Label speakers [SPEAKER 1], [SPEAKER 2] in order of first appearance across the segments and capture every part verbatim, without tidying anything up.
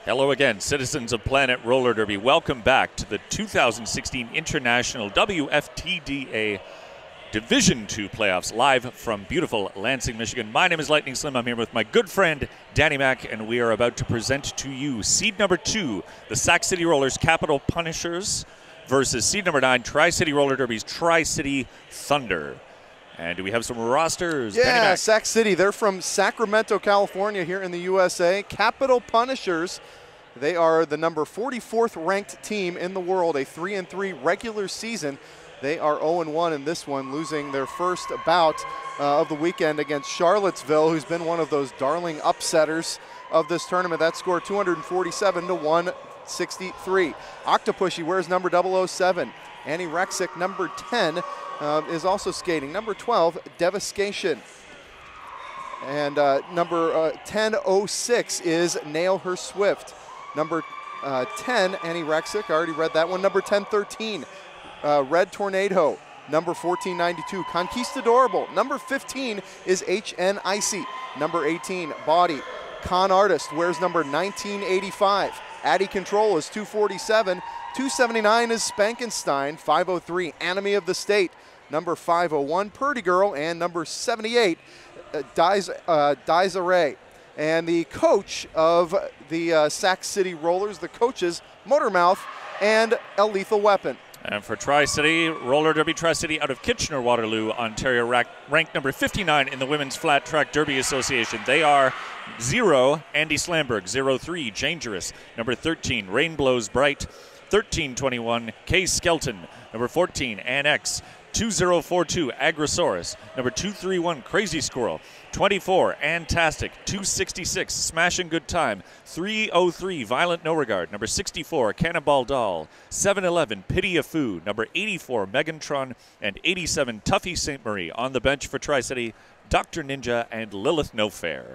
[SPEAKER 1] Hello again, citizens of Planet Roller Derby. Welcome back to the two thousand sixteen International W F T D A Division two playoffs, live from beautiful Lansing, Michigan. My name is Lightning Slim. I'm here with my good friend, Danny Mack, and we are about to present to you seed number two, the Sac City Rollers Capital Punishers versus seed number nine, Tri-City Roller Derby's Tri-City Thunder. And do we have some rosters?
[SPEAKER 2] Yeah, Sac City. They're from Sacramento, California, here in the U S A. Capital Punishers. They are the number forty-fourth ranked team in the world, a three and three regular season. They are oh and one in this one, losing their first bout uh, of the weekend against Charlottesville, who's been one of those darling upsetters of this tournament. That score two forty-seven to one sixty-three. Octopussy wears number double oh seven. Annie Rexick, number ten, uh, is also skating. Number twelve, Devastation. And uh, number uh, ten oh six is Nail Her Swift. Number uh, ten, Annie Rexick, I already read that one. Number ten thirteen, uh, Red Tornado. Number fourteen ninety-two, Conquistadorable. Number fifteen is H N Icy. Number eighteen, Body. Con Artist wears number nineteen eighty-five. Addy Control is two forty-seven. two seventy-nine is Spankenstein. five oh three, Enemy of the State. Number five oh one, Purdy Girl. And number seventy-eight, uh, Dies, uh, Desiree. And the coach of the uh, Sac City Rollers, the coaches, Motormouth and A Lethal Weapon.
[SPEAKER 1] And for Tri-City, Roller Derby Tri-City out of Kitchener-Waterloo, Ontario, ranked number fifty-nine in the Women's Flat Track Derby Association. They are zero, Andy Slamberg, zero three, Dangerous. Number thirteen, Rain Blows Bright. thirteen twenty-one, Kay Skelton. Number fourteen, Annex. two oh four two, Agrosaurus. Number two thirty-one, Crazy Squirrel. twenty-four, Antastic. two sixty-six, Smashing Good Time. three oh three, Violent No Regard. Number sixty-four, Cannonball Doll. seven eleven, Pity a Foo. Number eighty-four, Megantron. And eighty-seven, Tuffy Saint Marie. On the bench for Tri-City, Doctor Ninja and Lilith No Fair.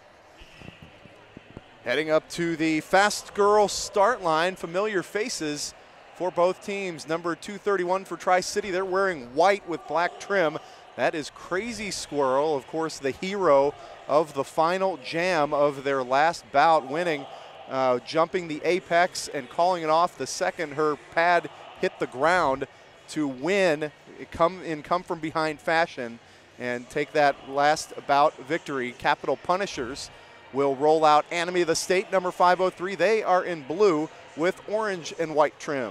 [SPEAKER 2] Heading up to the Fast Girl start line, familiar faces for both teams. Number two thirty-one for Tri-City, they're wearing white with black trim. That is Crazy Squirrel, of course, the hero of the final jam of their last bout, winning, uh, jumping the apex and calling it off the second her pad hit the ground to win, come in come from behind fashion and take that last bout victory. Capital Punishers will roll out Enemy of the State, number five oh three. They are in blue with orange and white trim.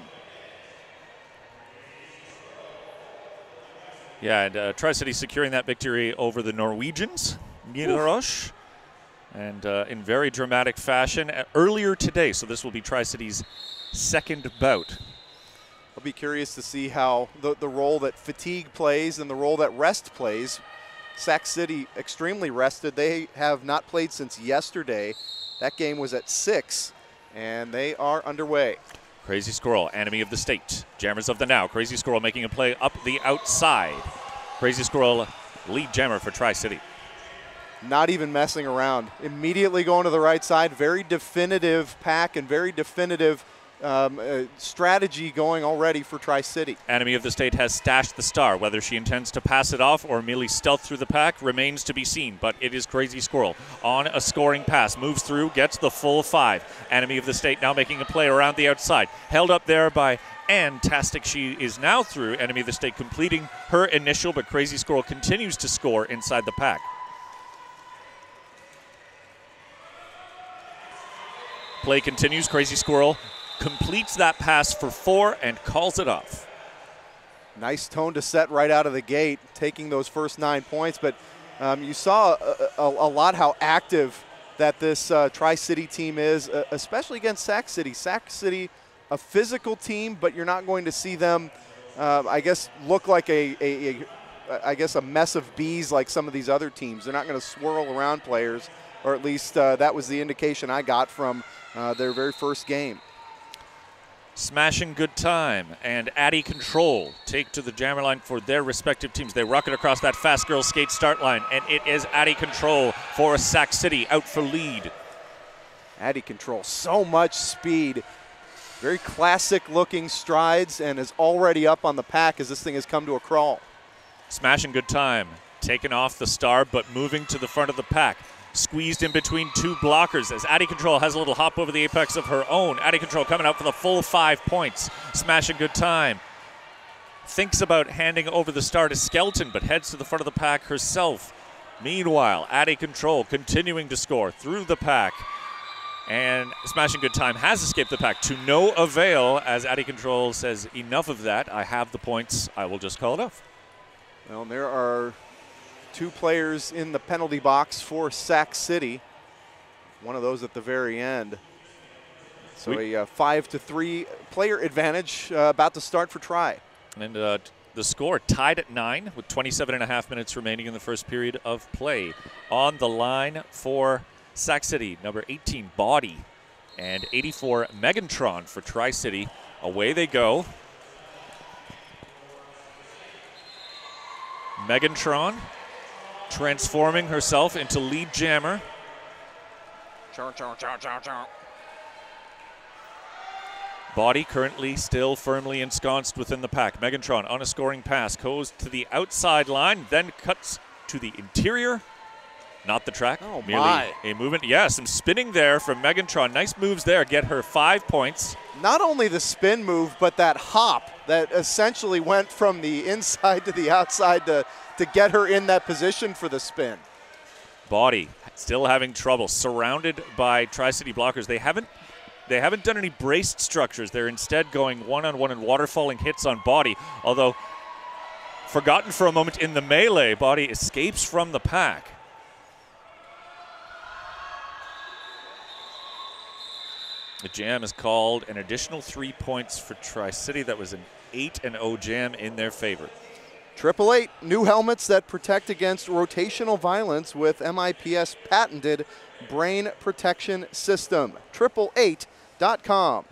[SPEAKER 1] Yeah, and uh, Tri-City securing that victory over the Norwegians, Nidaros, and uh, in very dramatic fashion uh, earlier today. So this will be Tri-City's second bout.
[SPEAKER 2] I'll be curious to see how the, the role that fatigue plays and the role that rest plays. Sac City extremely rested. They have not played since yesterday. That game was at six, and they are underway.
[SPEAKER 1] Crazy Squirrel, Enemy of the State. Jammers of the Now. Crazy Squirrel making a play up the outside. Crazy Squirrel, lead jammer for Tri-City.
[SPEAKER 2] Not even messing around. Immediately going to the right side. Very definitive pack and very definitive um, uh, strategy going already for Tri-City.
[SPEAKER 1] Enemy of the State has stashed the star. Whether she intends to pass it off or merely stealth through the pack remains to be seen, but it is Crazy Squirrel on a scoring pass. Moves through, gets the full five. Enemy of the State now making a play around the outside. Held up there by Antastic. She is now through. Enemy of the State completing her initial, but Crazy Squirrel continues to score inside the pack. Play continues. Crazy Squirrel completes that pass for four and calls it off.
[SPEAKER 2] Nice tone to set right out of the gate, taking those first nine points. But um, you saw a, a, a lot how active that this uh, Tri-City team is, uh, especially against Sac City. Sac City, a physical team, but you're not going to see them, uh, I guess, look like a, a, a, I guess, a mess of bees like some of these other teams. They're not going to swirl around players, or at least uh, that was the indication I got from uh, their very first game.
[SPEAKER 1] Smashing Good Time and Addy Control take to the jammer line for their respective teams. They rocket across that Fast Girl Skate start line, and it is Addy Control for Sac City out for lead.
[SPEAKER 2] Addy Control, so much speed. Very classic looking strides and is already up on the pack as this thing has come to a crawl.
[SPEAKER 1] Smashing Good Time taking off the star but moving to the front of the pack. squeezed in between two blockers as Addie Control has a little hop over the apex of her own. Addie Control coming out for the full five points. Smashing good time. Thinks about handing over the star to Skelton, but heads to the front of the pack herself. Meanwhile, Addie Control continuing to score through the pack. And Smashing Good Time has escaped the pack to no avail as Addie Control says, enough of that. I have the points. I will just call it off.
[SPEAKER 2] Well, there are two players in the penalty box for Sac City. One of those at the very end. So we, a uh, five to three player advantage uh, about to start for Tri.
[SPEAKER 1] And uh, the score tied at nine with twenty-seven and a half minutes remaining in the first period of play. On the line for Sac City, number eighteen, Body, and eighty-four, Megantron for Tri-City. Away they go. Megantron transforming herself into lead jammer.
[SPEAKER 2] Chow, chow, chow, chow, chow.
[SPEAKER 1] Body currently still firmly ensconced within the pack. Megantron on a scoring pass goes to the outside line, then cuts to the interior. Not the track,
[SPEAKER 2] oh
[SPEAKER 1] merely
[SPEAKER 2] my.
[SPEAKER 1] a movement. Yeah, some spinning there from Megantron. Nice moves there, get her five points.
[SPEAKER 2] Not only the spin move, but that hop that essentially went from the inside to the outside to, to get her in that position for the spin.
[SPEAKER 1] Body still having trouble, surrounded by Tri-City blockers. They haven't They haven't done any braced structures. They're instead going one-on-one and waterfalling hits on Body. Although, forgotten for a moment in the melee, Body escapes from the pack. The jam is called an additional three points for Tri-City. That was an eight and oh jam in their favor.
[SPEAKER 2] Triple Eight, new helmets that protect against rotational violence with M I P S patented brain protection system. triple eight dot com.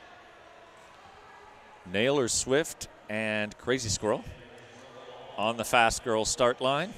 [SPEAKER 1] Naylor Swift and Crazy Squirrel on the Fast Girl start line.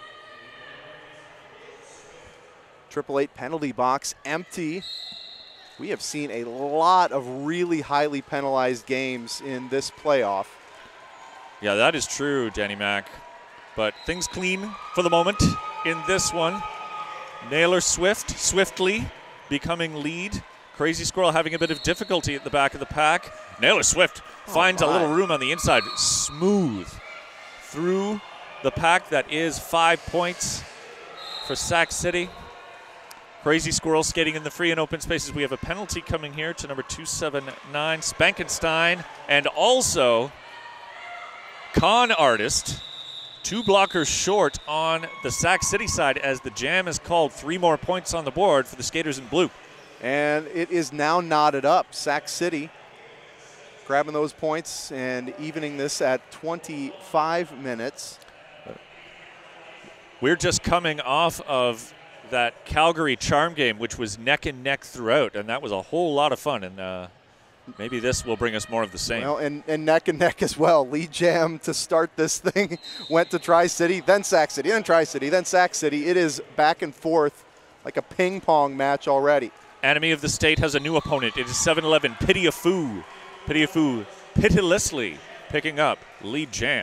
[SPEAKER 2] Triple Eight penalty box empty. We have seen a lot of really highly penalized games in this playoff.
[SPEAKER 1] Yeah, that is true, Danny Mac. But things clean for the moment in this one. Naylor Swift swiftly becoming lead. Crazy Squirrel having a bit of difficulty at the back of the pack. Naylor Swift oh finds my. a little room on the inside. Smooth through the pack. That is five points for Sac City. Crazy Squirrel skating in the free and open spaces. We have a penalty coming here to number two seven nine, Spankenstein, and also Con Artist. Two blockers short on the Sac City side as the jam is called. Three more points on the board for the skaters in blue.
[SPEAKER 2] And it is now knotted up. Sac City grabbing those points and evening this at twenty-five minutes.
[SPEAKER 1] We're just coming off of that Calgary Charm game, which was neck and neck throughout, and that was a whole lot of fun. And uh, maybe this will bring us more of the same.
[SPEAKER 2] Well, and, and neck and neck as well. Lead jam to start this thing went to Tri-City, then Sac City, then Tri-City, then Sac City. It is back and forth like a ping pong match already.
[SPEAKER 1] Enemy of the state has a new opponent. It is seven eleven, Pitiafu. Pitiafu pitilessly picking up lead jam.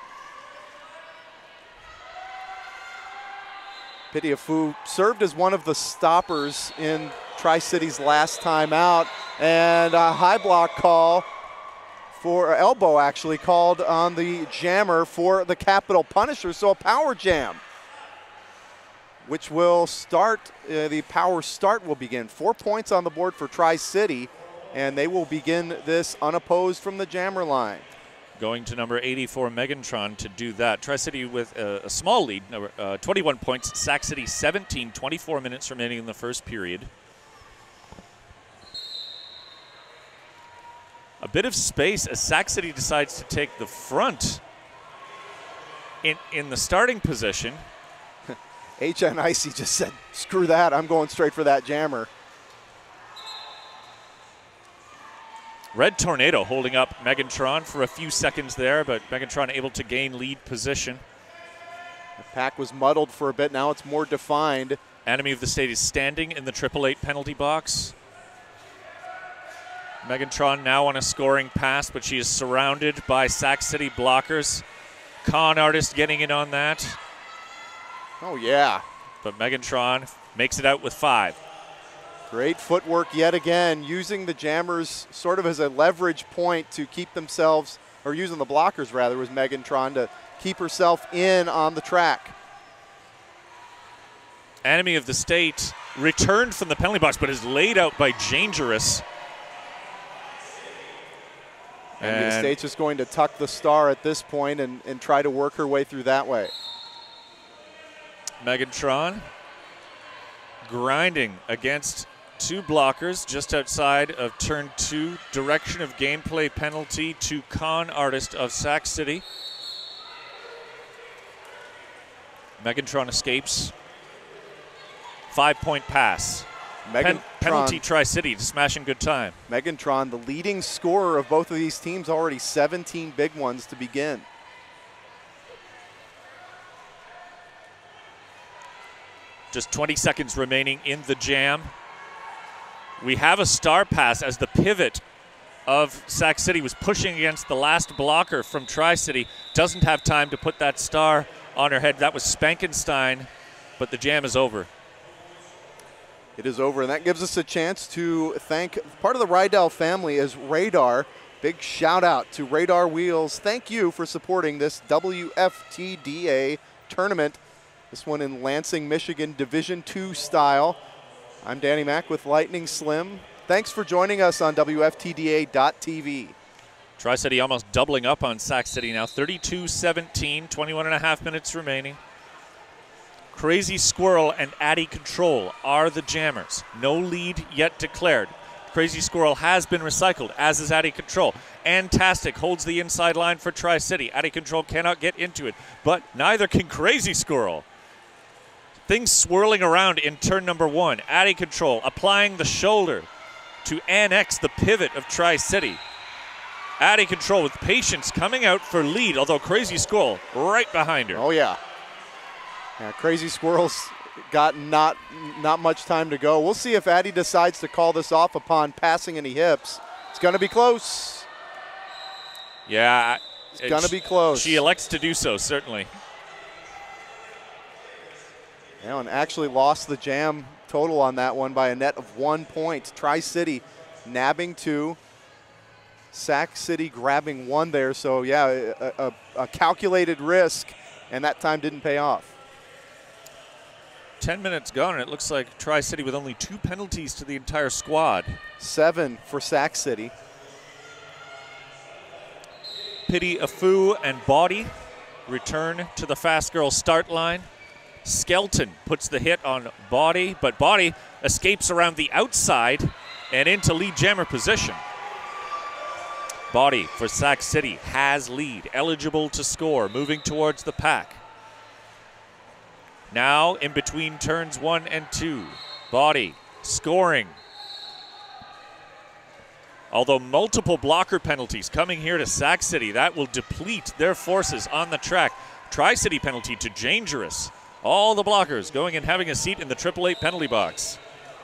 [SPEAKER 2] Pitiafu served as one of the stoppers in Tri-City's last time out, and a high block call for elbow actually called on the jammer for the Capital Punisher, so a power jam, which will start, uh, the power start will begin. Four points on the board for Tri-City, and they will begin this unopposed from the jammer line.
[SPEAKER 1] Going to number eighty-four, Megantron, to do that. Tri-City with a, a small lead, uh, twenty-one points. Sac City seventeen, twenty-four minutes remaining in the first period. A bit of space as Sac City decides to take the front in, in the starting position.
[SPEAKER 2] H N Icy just said, screw that, I'm going straight for that jammer.
[SPEAKER 1] Red Tornado holding up Megantron for a few seconds there, but Megantron able to gain lead position.
[SPEAKER 2] The pack was muddled for a bit, now it's more defined.
[SPEAKER 1] Enemy of the state is standing in the triple eight penalty box. Megantron now on a scoring pass, but she is surrounded by Sac City blockers. Con Artist getting in on that.
[SPEAKER 2] Oh yeah,
[SPEAKER 1] but Megantron makes it out with five.
[SPEAKER 2] Great footwork yet again, using the jammers sort of as a leverage point to keep themselves, or using the blockers rather, was Megantron to keep herself in on the track.
[SPEAKER 1] Enemy of the State returned from the penalty box, but is laid out by Dangerous.
[SPEAKER 2] And the State's just going to tuck the star at this point and, and try to work her way through that way.
[SPEAKER 1] Megantron grinding against two blockers just outside of turn two. Direction of gameplay penalty to Con Artist of Sac City. Megantron escapes. Five-point pass. Pen penalty Tri-City to Smashing Good Time.
[SPEAKER 2] Megantron, the leading scorer of both of these teams, already seventeen big ones to begin.
[SPEAKER 1] Just twenty seconds remaining in the jam. We have a star pass as the pivot of Sac City was pushing against the last blocker from Tri-City. Doesn't have time to put that star on her head. That was Spankenstein, but the jam is over.
[SPEAKER 2] It is over, and that gives us a chance to thank part of the Rydell family as Radar. Big shout out to Radar Wheels. Thank you for supporting this W F T D A tournament. This one in Lansing, Michigan, Division two style. I'm Danny Mack with Lightning Slim. Thanks for joining us on W F T D A dot T V.
[SPEAKER 1] Tri-City almost doubling up on Sac City now. thirty-two seventeen, twenty-one and a half minutes remaining. Crazy Squirrel and Addy Control are the jammers. No lead yet declared. Crazy Squirrel has been recycled, as is Addy Control. Antastic holds the inside line for Tri-City. Addy Control cannot get into it, but neither can Crazy Squirrel. Things swirling around in turn number one. Addy Control applying the shoulder to annex the pivot of Tri-City. Addy Control with patience coming out for lead, although Crazy Squirrel right behind her.
[SPEAKER 2] Oh, yeah. Yeah, Crazy Squirrel's got not not much time to go. We'll see if Addy decides to call this off upon passing any hips. It's going to be close.
[SPEAKER 1] Yeah.
[SPEAKER 2] It's going to be close.
[SPEAKER 1] She elects to do so, certainly.
[SPEAKER 2] Yeah, and actually lost the jam total on that one by a net of one point. Tri-City nabbing two. Sac City grabbing one there. So, yeah, a, a, a calculated risk, and that time didn't pay off.
[SPEAKER 1] Ten minutes gone, and it looks like Tri-City with only two penalties to the entire squad.
[SPEAKER 2] Seven for Sac City.
[SPEAKER 1] Pity Afu and Body return to the Fast Girl start line. Skelton puts the hit on Body, but Body escapes around the outside and into lead jammer position. Body for Sac City has lead, eligible to score, moving towards the pack. Now in between turns one and two. Body scoring. Although multiple blocker penalties coming here to Sac City, that will deplete their forces on the track. Tri-City penalty to Dangerous. All the blockers going and having a seat in the triple eight penalty box.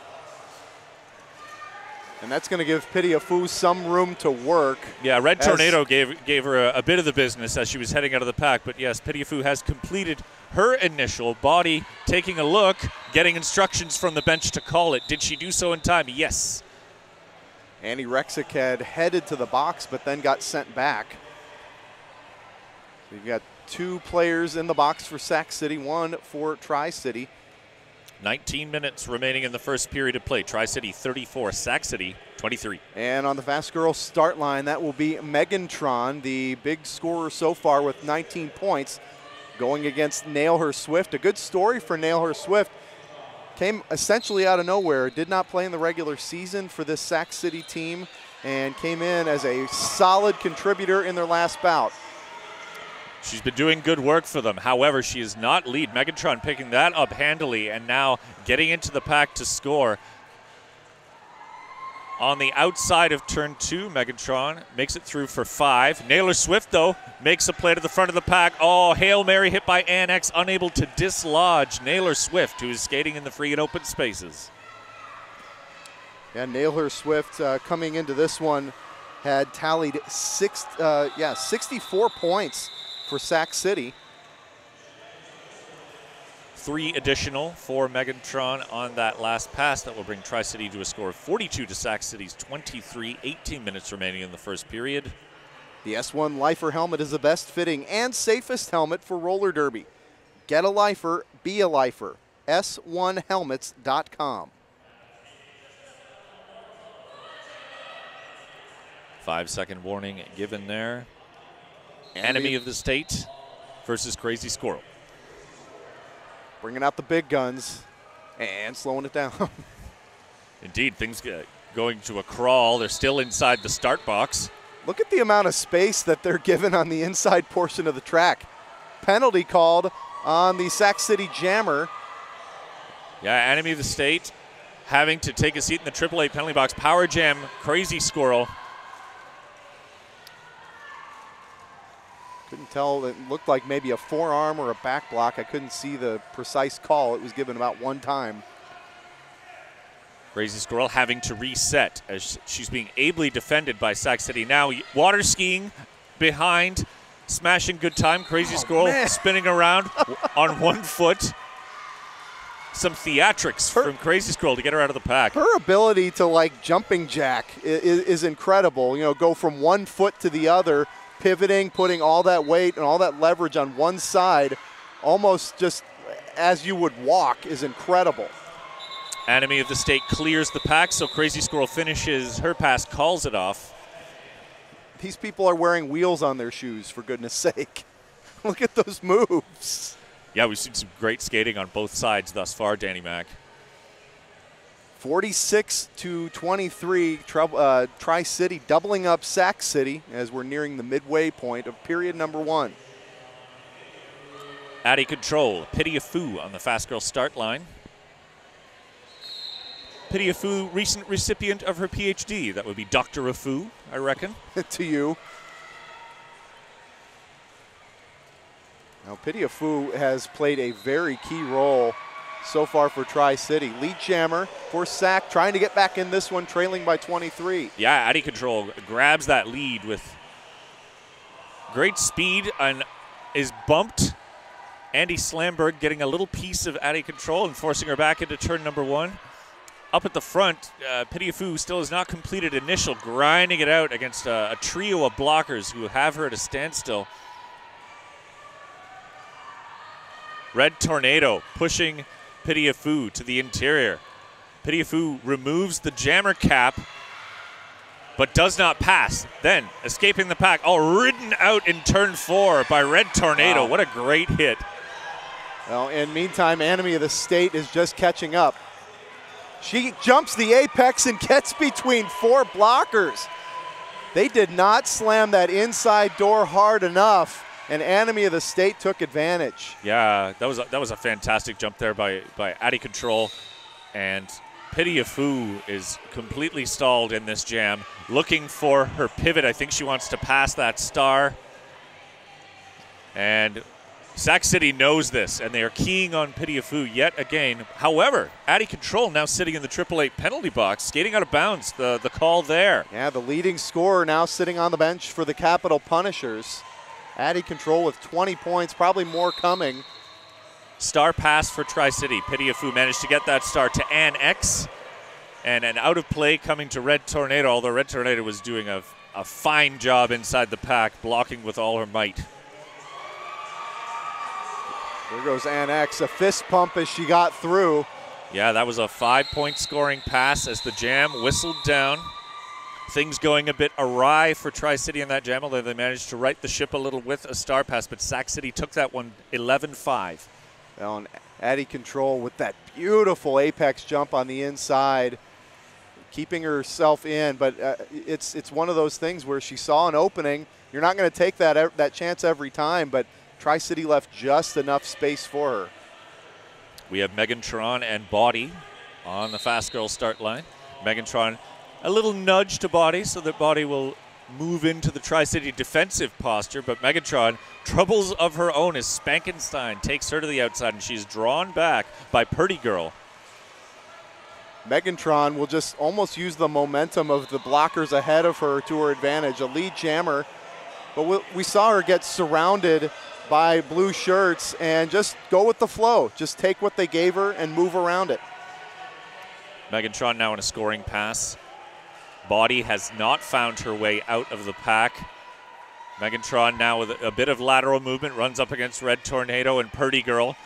[SPEAKER 2] And that's going to give Pity Afu some room to work.
[SPEAKER 1] Yeah, Red Tornado gave gave her a, a bit of the business as she was heading out of the pack. But yes, Pity Afu has completed her initial. Body taking a look, getting instructions from the bench to call it. Did she do so in time? Yes.
[SPEAKER 2] Annie Rexick had headed to the box, but then got sent back. So you've got two players in the box for Sac City, one for Tri-City.
[SPEAKER 1] nineteen minutes remaining in the first period of play. Tri-City thirty-four, Sac City twenty-three.
[SPEAKER 2] And on the Fast Girl start line, that will be Megantron, the big scorer so far with nineteen points, going against Nail Her Swift. A good story for Nail Her Swift. Came essentially out of nowhere, did not play in the regular season for this Sac City team, and came in as a solid contributor in their last bout.
[SPEAKER 1] She's been doing good work for them. However, she is not lead. Megatron picking that up handily and now getting into the pack to score. On the outside of turn two, Megatron makes it through for five. Naylor Swift, though, makes a play to the front of the pack. Oh, Hail Mary hit by Annex, unable to dislodge Naylor Swift, who is skating in the free and open spaces.
[SPEAKER 2] Yeah, Naylor Swift uh, coming into this one had tallied six, uh, yeah, sixty-four points for Sac City.
[SPEAKER 1] three additional for Megatron on that last pass. That will bring Tri-City to a score of forty-two to Sac City's twenty-three. eighteen minutes remaining in the first period.
[SPEAKER 2] The S one Lifer helmet is the best fitting and safest helmet for roller derby. Get a Lifer, be a Lifer. S one helmets dot com.
[SPEAKER 1] Five second warning given there. Enemy of the State versus Crazy Squirrel.
[SPEAKER 2] Bringing out the big guns and slowing it down.
[SPEAKER 1] Indeed, things get going to a crawl. They're still inside the start box.
[SPEAKER 2] Look at the amount of space that they're given on the inside portion of the track. Penalty called on the Sac City Jammer.
[SPEAKER 1] Yeah, Enemy of the State having to take a seat in the triple A penalty box. Power Jam, Crazy Squirrel.
[SPEAKER 2] Couldn't tell. It looked like maybe a forearm or a back block. I couldn't see the precise call. It was given about one time.
[SPEAKER 1] Crazy Squirrel having to reset as she's being ably defended by Sac City. Now water skiing behind, smashing good time. Crazy
[SPEAKER 2] oh,
[SPEAKER 1] Squirrel
[SPEAKER 2] man.
[SPEAKER 1] spinning around on one foot. Some theatrics her, from Crazy Squirrel to get her out of the pack.
[SPEAKER 2] Her ability to like jumping jack is, is incredible. You know, go from one foot to the other, pivoting, putting all that weight and all that leverage on one side, almost just as you would walk, is incredible.
[SPEAKER 1] Enemy of the State clears the pack, so Crazy Squirrel finishes her pass, calls it off.
[SPEAKER 2] These people are wearing wheels on their shoes, for goodness sake. Look at those moves.
[SPEAKER 1] Yeah, we've seen some great skating on both sides thus far, Danny Mac.
[SPEAKER 2] forty-six to twenty-three, uh, Tri-City doubling up Sac City as we're nearing the midway point of period number one.
[SPEAKER 1] Addy Control, Pity a Foo on the Fast Girl start line. Pity a Foo, recent recipient of her P H D. That would be Doctor Afu, I reckon.
[SPEAKER 2] To you. Now, Pity a Foo has played a very key role so far for Tri-City. Lead jammer for Sac, trying to get back in this one, trailing by twenty-three.
[SPEAKER 1] Yeah, Addy Control grabs that lead with great speed and is bumped. Andy Slamberg getting a little piece of Addy Control and forcing her back into turn number one. Up at the front, uh, Pity a Foo still has not completed initial, grinding it out against a, a trio of blockers who have her at a standstill. Red Tornado pushing Pity a Foo to the interior. Pity a Foo removes the jammer cap, but does not pass. Then, escaping the pack, all ridden out in turn four by Red Tornado.
[SPEAKER 2] Wow.
[SPEAKER 1] What a great hit.
[SPEAKER 2] Well, in meantime, Enemy of the State is just catching up. She jumps the apex and gets between four blockers. They did not slam that inside door hard enough, and Enemy of the State took advantage.
[SPEAKER 1] Yeah, that was a, that was a fantastic jump there by, by Addy Control. And Pity a Foo is completely stalled in this jam, looking for her pivot. I think she wants to pass that star. And Sac City knows this, and they are keying on Pity a Foo yet again. However, Addy Control now sitting in the triple A penalty box, skating out of bounds, the, the call there.
[SPEAKER 2] Yeah, the leading scorer now sitting on the bench for the Capital Punishers. Addy Control with twenty points, probably more coming.
[SPEAKER 1] Star pass for Tri-City. Pity a Foo managed to get that star to Ann X. And an out of play coming to Red Tornado, although Red Tornado was doing a, a fine job inside the pack, blocking with all her might.
[SPEAKER 2] There goes Ann X, a fist pump as she got through.
[SPEAKER 1] Yeah, that was a five-point scoring pass as the jam whistled down. Things going a bit awry for Tri-City in that jam, although they managed to right the ship a little with a star pass, but Sac City took that one eleven five.
[SPEAKER 2] Well, and Addy Control with that beautiful apex jump on the inside, keeping herself in, but uh, it's it's one of those things where she saw an opening. You're not going to take that that chance every time, but Tri-City left just enough space for her.
[SPEAKER 1] We have Megantron and Body on the Fast Girl start line. Megantron, a little nudge to Body so that Body will move into the Tri-City defensive posture, but Megatron, troubles of her own as Spankenstein takes her to the outside, and she's drawn back by Purdy Girl.
[SPEAKER 2] Megantron will just almost use the momentum of the blockers ahead of her to her advantage. A lead jammer, but we, we saw her get surrounded by blue shirts and just go with the flow. Just take what they gave her and move around it.
[SPEAKER 1] Megan Tron now in a scoring pass. Body has not found her way out of the pack. Megan Tron now with a bit of lateral movement, runs up against Red Tornado and Purdy Girl.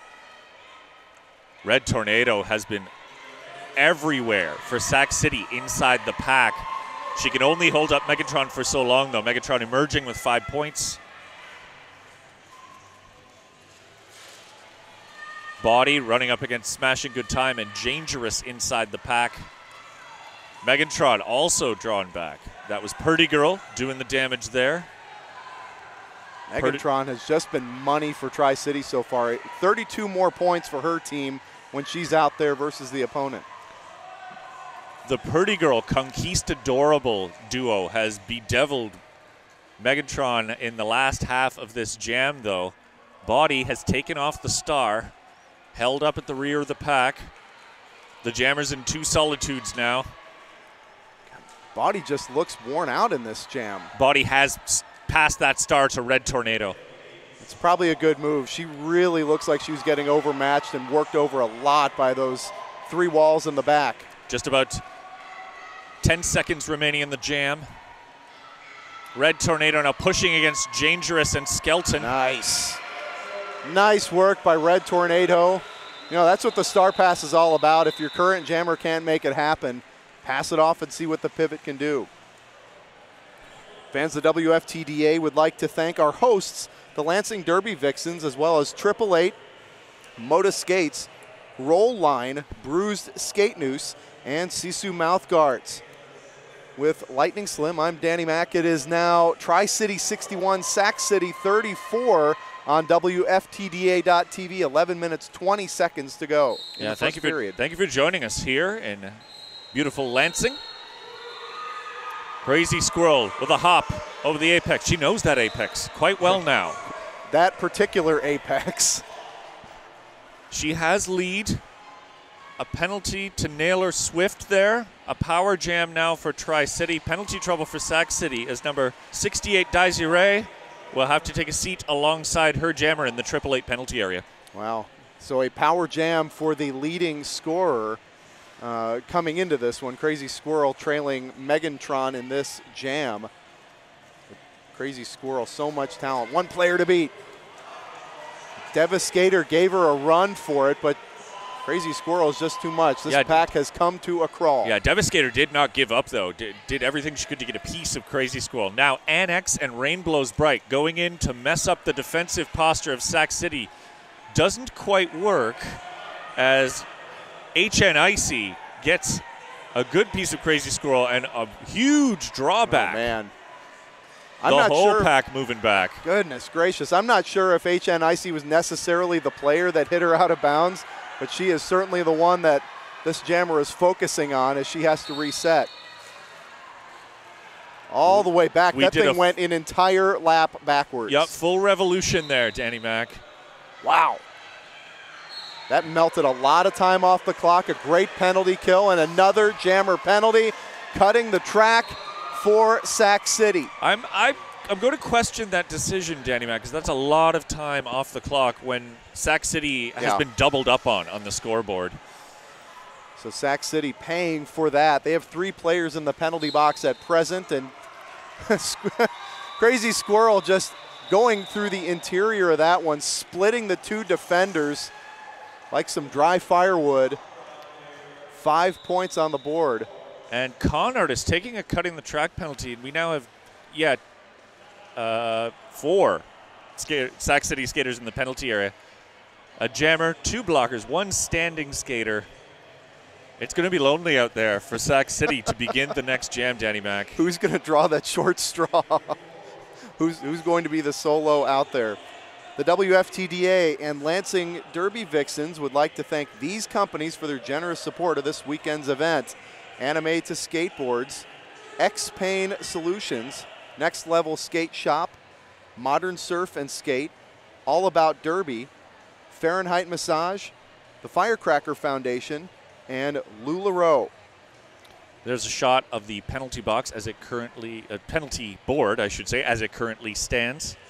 [SPEAKER 1] Red Tornado has been everywhere for Sac City inside the pack. She can only hold up Megatron for so long, though. Megatron emerging with five points. Body running up against Smashing Good Time and Dangerous inside the pack. Megatron also drawn back. That was Purdy Girl doing the damage there.
[SPEAKER 2] Megatron has just been money for Tri-City so far. thirty-two more points for her team when she's out there versus the opponent.
[SPEAKER 1] The Purdy Girl Conquistadorable duo has bedeviled Megatron in the last half of this jam, though. Body has taken off the star, held up at the rear of the pack. The Jammers in two solitudes now.
[SPEAKER 2] Body just looks worn out in this jam.
[SPEAKER 1] Body has passed that star to Red Tornado.
[SPEAKER 2] It's probably a good move. She really looks like she was getting overmatched and worked over a lot by those three walls in the back.
[SPEAKER 1] Just about ten seconds remaining in the jam. Red Tornado now pushing against Dangerous and Skelton.
[SPEAKER 2] Nice. Nice work by Red Tornado. You know, that's what the star pass is all about. If your current jammer can't make it happen, pass it off and see what the pivot can do. Fans of W F T D A would like to thank our hosts, the Lansing Derby Vixens, as well as triple eight, Moda Skates, Roll Line, Bruised Skate Noose, and Sisu Mouth Guards. With Lightning Slim, I'm Danny Mack. It is now Tri-City sixty-one, Sac City thirty-four on W F T D A dot T V. eleven minutes, twenty seconds to go in
[SPEAKER 1] yeah,
[SPEAKER 2] the
[SPEAKER 1] thank
[SPEAKER 2] first
[SPEAKER 1] you for,
[SPEAKER 2] period.
[SPEAKER 1] Thank you for joining us here in beautiful Lansing. Crazy Squirrel with a hop over the apex. She knows that apex quite well now.
[SPEAKER 2] That particular apex.
[SPEAKER 1] She has lead. A penalty to Naylor Swift there. A power jam now for Tri-City. Penalty trouble for Sac City as number sixty-eight, Desiree, will have to take a seat alongside her jammer in the triple eight penalty area.
[SPEAKER 2] Wow. So a power jam for the leading scorer uh, coming into this one. Crazy Squirrel trailing Megantron in this jam. Crazy Squirrel, so much talent. One player to beat. Devastator gave her a run for it, but Crazy Squirrel is just too much. This
[SPEAKER 1] yeah,
[SPEAKER 2] pack has come to a crawl.
[SPEAKER 1] Yeah, Devastator did not give up, though. Did, did everything she could to get a piece of Crazy Squirrel. Now, Annex and Rain Blows Bright going in to mess up the defensive posture of Sac City. Doesn't quite work as H N Icy gets a good piece of Crazy Squirrel and a huge drawback.
[SPEAKER 2] Oh, man. I'm
[SPEAKER 1] the
[SPEAKER 2] not
[SPEAKER 1] whole
[SPEAKER 2] sure.
[SPEAKER 1] pack moving back.
[SPEAKER 2] Goodness gracious. I'm not sure if H N Icy was necessarily the player that hit her out of bounds, but she is certainly the one that this jammer is focusing on as she has to reset. All the way back.
[SPEAKER 1] We
[SPEAKER 2] that
[SPEAKER 1] did
[SPEAKER 2] thing
[SPEAKER 1] a
[SPEAKER 2] went an entire lap backwards.
[SPEAKER 1] Yep, full revolution there, Danny Mac.
[SPEAKER 2] Wow. That melted a lot of time off the clock. A great penalty kill and another jammer penalty, cutting the track for Sac City.
[SPEAKER 1] I'm I I'm going to question that decision, Danny Mac, because that's a lot of time off the clock when Sac City has
[SPEAKER 2] Yeah.
[SPEAKER 1] been doubled up on on the scoreboard.
[SPEAKER 2] So Sac City paying for that. They have three players in the penalty box at present, and Crazy Squirrel just going through the interior of that one, splitting the two defenders like some dry firewood. Five points on the board.
[SPEAKER 1] And Conard is taking a cutting the track penalty, and we now have, yeah, uh, four ska Sac City skaters in the penalty area. A jammer, two blockers, one standing skater. It's going to be lonely out there for Sac City to begin the next jam, Danny Mac.
[SPEAKER 2] Who's going to draw that short straw? who's, who's going to be the solo out there? The W F T D A and Lansing Derby Vixens would like to thank these companies for their generous support of this weekend's event. Anime to Skateboards, X-Pain Solutions, Next Level Skate Shop, Modern Surf and Skate, All About Derby, Fahrenheit Massage, the Firecracker Foundation, and LuLaRoe.
[SPEAKER 1] There's a shot of the penalty box as it currently, uh, penalty board, I should say, as it currently stands.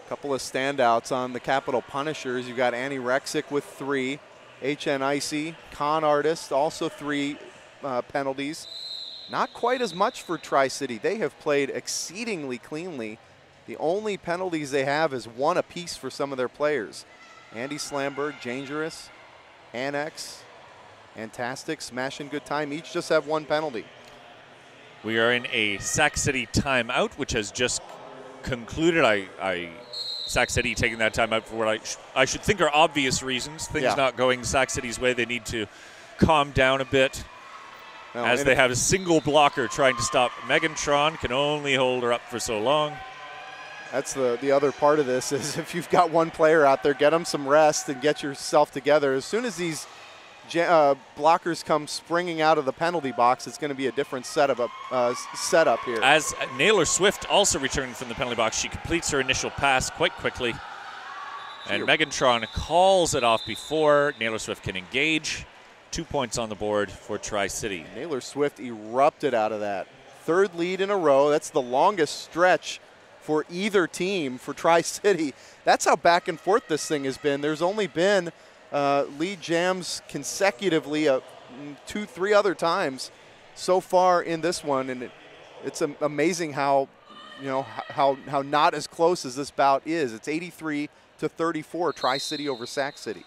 [SPEAKER 2] A couple of standouts on the Capital Punishers. You got Annie Rexick with three. H N Icy, Con Artist, also three uh, penalties. Not quite as much for Tri-City. They have played exceedingly cleanly. The only penalties they have is one apiece for some of their players. Andy Slamberg, Dangerous, Annex, Fantastic, Smashing Good Time, each just have one penalty.
[SPEAKER 1] We are in a Sac City timeout, which has just concluded. I, I Sac City taking that timeout for what I, sh I should think are obvious reasons. Things
[SPEAKER 2] yeah.
[SPEAKER 1] not going Sac City's way. They need to calm down a bit. No, as they have a single blocker trying to stop Megantron, can only hold her up for so long.
[SPEAKER 2] That's the, the other part of this is if you've got one player out there, get them some rest and get yourself together. As soon as these uh, blockers come springing out of the penalty box, it's going to be a different setup, uh, setup here.
[SPEAKER 1] As Naylor Swift also returning from the penalty box, she completes her initial pass quite quickly. And Megantron calls it off before Naylor Swift can engage. Two points on the board for Tri-City.
[SPEAKER 2] Naylor Swift erupted out of that. Third lead in a row. That's the longest stretch for either team for Tri-City. That's how back and forth this thing has been. There's only been uh, lead jams consecutively uh, two, three other times so far in this one, and it, it's amazing how, you know, how how not as close as this bout is. It's eighty-three to thirty-four, Tri-City over Sac City.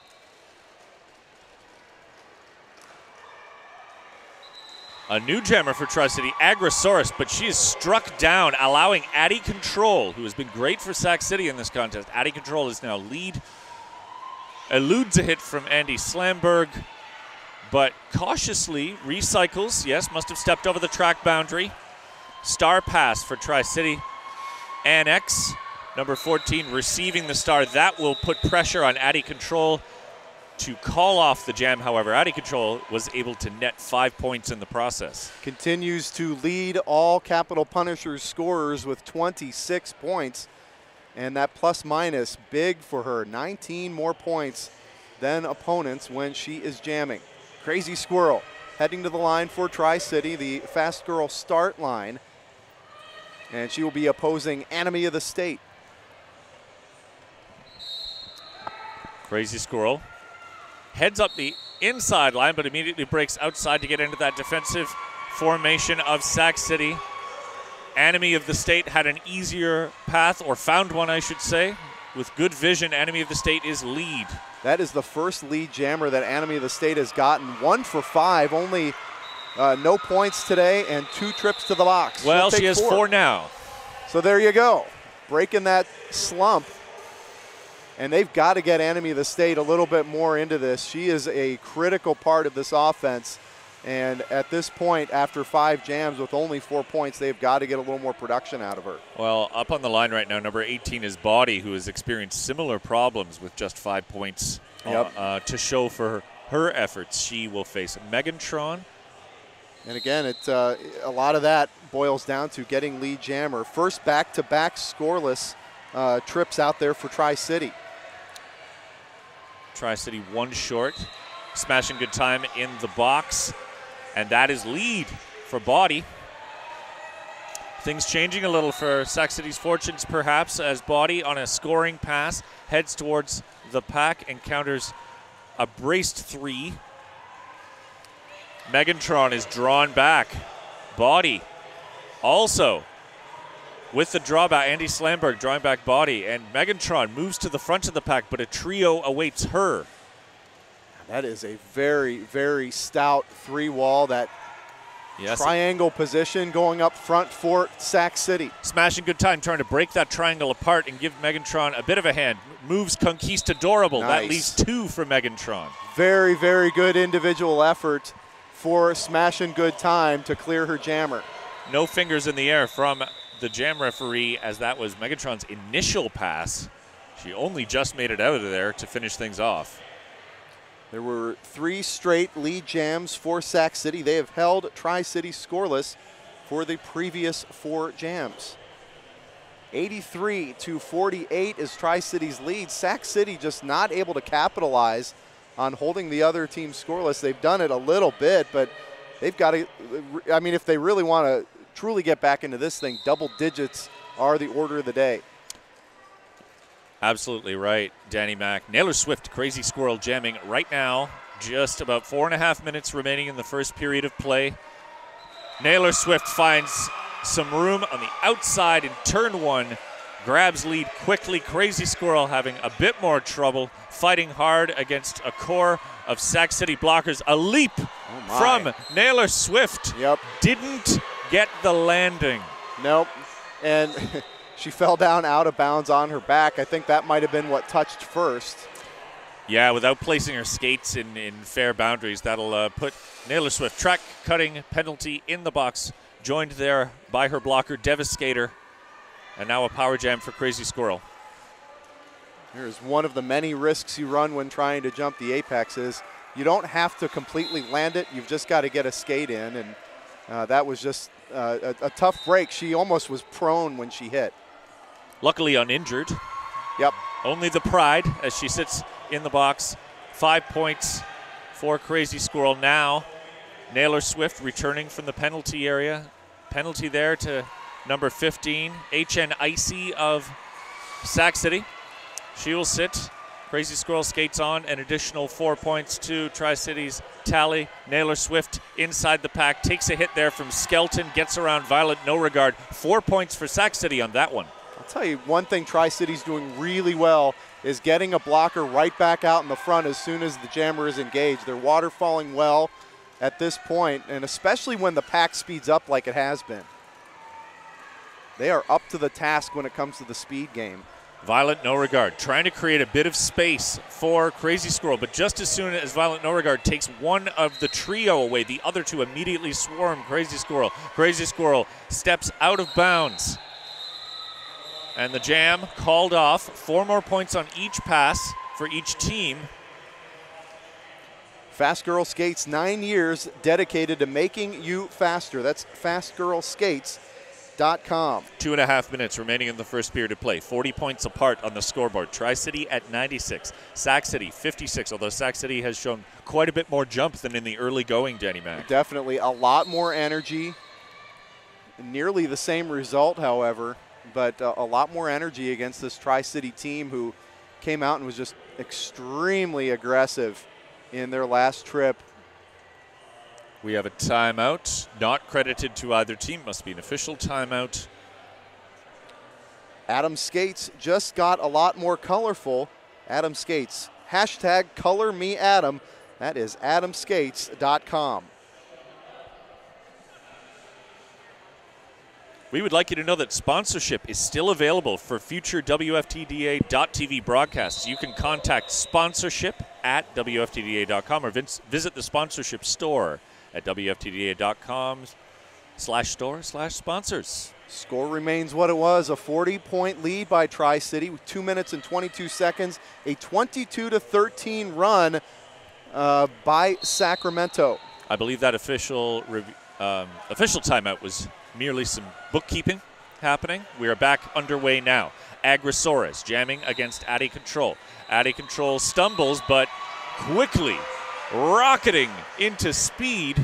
[SPEAKER 1] A new jammer for Tri-City, Agrosaurus, but she is struck down, allowing Addie Control, who has been great for Sac City in this contest. Addie Control is now lead. Eludes a hit from Andy Slamberg, but cautiously recycles. Yes, must have stepped over the track boundary. Star pass for Tri-City. Annex, number fourteen, receiving the star. That will put pressure on Addie Control to call off the jam. However, Addie Control was able to net five points in the process.
[SPEAKER 2] Continues to lead all Capital Punishers scorers with twenty-six points. And that plus minus big for her. nineteen more points than opponents when she is jamming. Crazy Squirrel heading to the line for Tri-City, the Fast Girl start line. And she will be opposing Enemy of the State.
[SPEAKER 1] Crazy Squirrel heads up the inside line, but immediately breaks outside to get into that defensive formation of Sac City. Enemy of the State had an easier path, or found one, I should say. With good vision, Enemy of the State is lead.
[SPEAKER 2] That is the first lead jammer that Enemy of the State has gotten. One for five, only uh, no points today, and two trips to the box.
[SPEAKER 1] Well, she has four. four now.
[SPEAKER 2] So there you go, breaking that slump. And they've got to get Enemy of the State a little bit more into this. She is a critical part of this offense. And at this point, after five jams with only four points, they've got to get a little more production out of her.
[SPEAKER 1] Well, up on the line right now, number eighteen is Body, who has experienced similar problems with just five points
[SPEAKER 2] yep.
[SPEAKER 1] uh, uh, to show for her, her efforts. She will face Megantron.
[SPEAKER 2] And again, it, uh, a lot of that boils down to getting lead jammer. First back-to-back scoreless uh, trips out there for Tri-City.
[SPEAKER 1] Tri-City one short, smashing good time in the box, and that is lead for Body. Things changing a little for Sac City's fortunes, perhaps, as Body on a scoring pass heads towards the pack, encounters a braced three. Megantron is drawn back. Body also with the drawback, Andy Slamberg drawing back Body, and Megantron moves to the front of the pack, but a trio awaits her.
[SPEAKER 2] That is a very, very stout three wall, that yes. triangle position going up front for Sac City.
[SPEAKER 1] Smashing good time, trying to break that triangle apart and give Megantron a bit of a hand. Moves Conquistadorable.
[SPEAKER 2] Nice.
[SPEAKER 1] That leaves two for Megantron.
[SPEAKER 2] Very, very good individual effort for Smashing Good Time to clear her jammer.
[SPEAKER 1] No fingers in the air from the jam referee, as that was Megantron's initial pass. She only just made it out of there to finish things off.
[SPEAKER 2] There were three straight lead jams for Sac City. They have held Tri-City scoreless for the previous four jams. eighty-three to forty-eight is Tri-City's lead. Sac City just not able to capitalize on holding the other team scoreless. They've done it a little bit, but they've got to, I mean, if they really want to truly get back into this thing, double digits are the order of the day.
[SPEAKER 1] Absolutely right, Danny Mac. Naylor Swift, Crazy Squirrel jamming right now. Just about four and a half minutes remaining in the first period of play. Naylor Swift finds some room on the outside in turn one. Grabs lead quickly. Crazy Squirrel having a bit more trouble, fighting hard against a core of Sac City blockers. A leap
[SPEAKER 2] oh
[SPEAKER 1] from Naylor Swift.
[SPEAKER 2] Yep.
[SPEAKER 1] Didn't get the landing.
[SPEAKER 2] Nope. And she fell down out of bounds on her back. I think that might have been what touched first.
[SPEAKER 1] Yeah, without placing her skates in, in fair boundaries, that'll uh, put Naylor Swift track cutting penalty in the box, joined there by her blocker, Devastator, and now a power jam for Crazy Squirrel.
[SPEAKER 2] Here's one of the many risks you run when trying to jump the apex is you don't have to completely land it. You've just got to get a skate in, and uh, that was just uh, a, a tough break. She almost was prone when she hit.
[SPEAKER 1] Luckily uninjured.
[SPEAKER 2] Yep.
[SPEAKER 1] Only the pride as she sits in the box. Five points for Crazy Squirrel. Now Naylor Swift returning from the penalty area. Penalty there to number fifteen, H N Icy of Sac City. She will sit. Crazy Squirrel skates on. An additional four points to Tri-City's tally. Naylor Swift inside the pack. Takes a hit there from Skelton. Gets around Violet No Regard. Four points for Sac City on that one.
[SPEAKER 2] I'll tell you one thing Tri-City's doing really well is getting a blocker right back out in the front as soon as the jammer is engaged. They're waterfalling well at this point, and especially when the pack speeds up like it has been. They are up to the task when it comes to the speed game.
[SPEAKER 1] Violet No Regard trying to create a bit of space for Crazy Squirrel, but just as soon as Violet No Regard takes one of the trio away, the other two immediately swarm Crazy Squirrel. Crazy Squirrel steps out of bounds. And the jam called off. Four more points on each pass for each team.
[SPEAKER 2] Fast Girl Skates, nine years dedicated to making you faster. That's fast girl skates dot com.
[SPEAKER 1] Two and a half minutes remaining in the first period of play. forty points apart on the scoreboard. Tri-City at ninety-six. Sac City fifty-six, although Sac City has shown quite a bit more jump than in the early going, Danny Mac.
[SPEAKER 2] Definitely a lot more energy. Nearly the same result, however, but uh, a lot more energy against this Tri-City team who came out and was just extremely aggressive in their last trip.
[SPEAKER 1] We have a timeout, not credited to either team. Must be an official timeout.
[SPEAKER 2] Adam Skates just got a lot more colorful. Adam Skates, hashtag color me Adam. That is adam skates dot com.
[SPEAKER 1] We would like you to know that sponsorship is still available for future W F T D A dot T V broadcasts. You can contact sponsorship at W F T D A dot com or visit the sponsorship store at W F T D A dot com slash store slash sponsors.
[SPEAKER 2] Score remains what it was, a forty point lead by Tri-City with two minutes and twenty-two seconds, a twenty-two to thirteen run uh, by Sacramento.
[SPEAKER 1] I believe that official um, official timeout was merely some bookkeeping happening. We are back underway now. Agrosaurus jamming against Addy Control. Addy Control stumbles, but quickly rocketing into speed.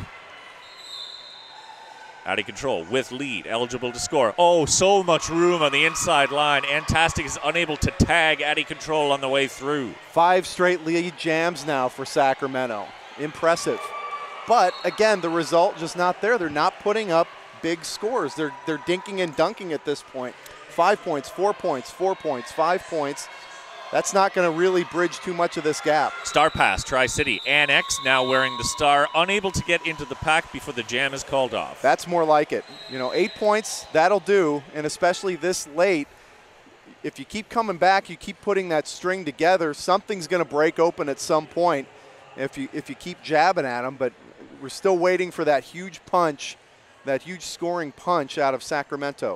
[SPEAKER 1] Addy Control with lead, eligible to score. Oh, so much room on the inside line. Antastic is unable to tag Addy Control on the way through.
[SPEAKER 2] Five straight lead jams now for Sacramento. Impressive. But again, the result just not there. They're not putting up big scores. They're, they're dinking and dunking at this point. Five points, four points, four points, five points. That's not going to really bridge too much of this gap.
[SPEAKER 1] Star pass, Tri-City. Annex now wearing the star, unable to get into the pack before the jam is called off.
[SPEAKER 2] That's more like it. You know, eight points, that'll do, and especially this late, if you keep coming back, you keep putting that string together, something's going to break open at some point if you, if you keep jabbing at them, but we're still waiting for that huge punch, that huge scoring punch out of Sacramento.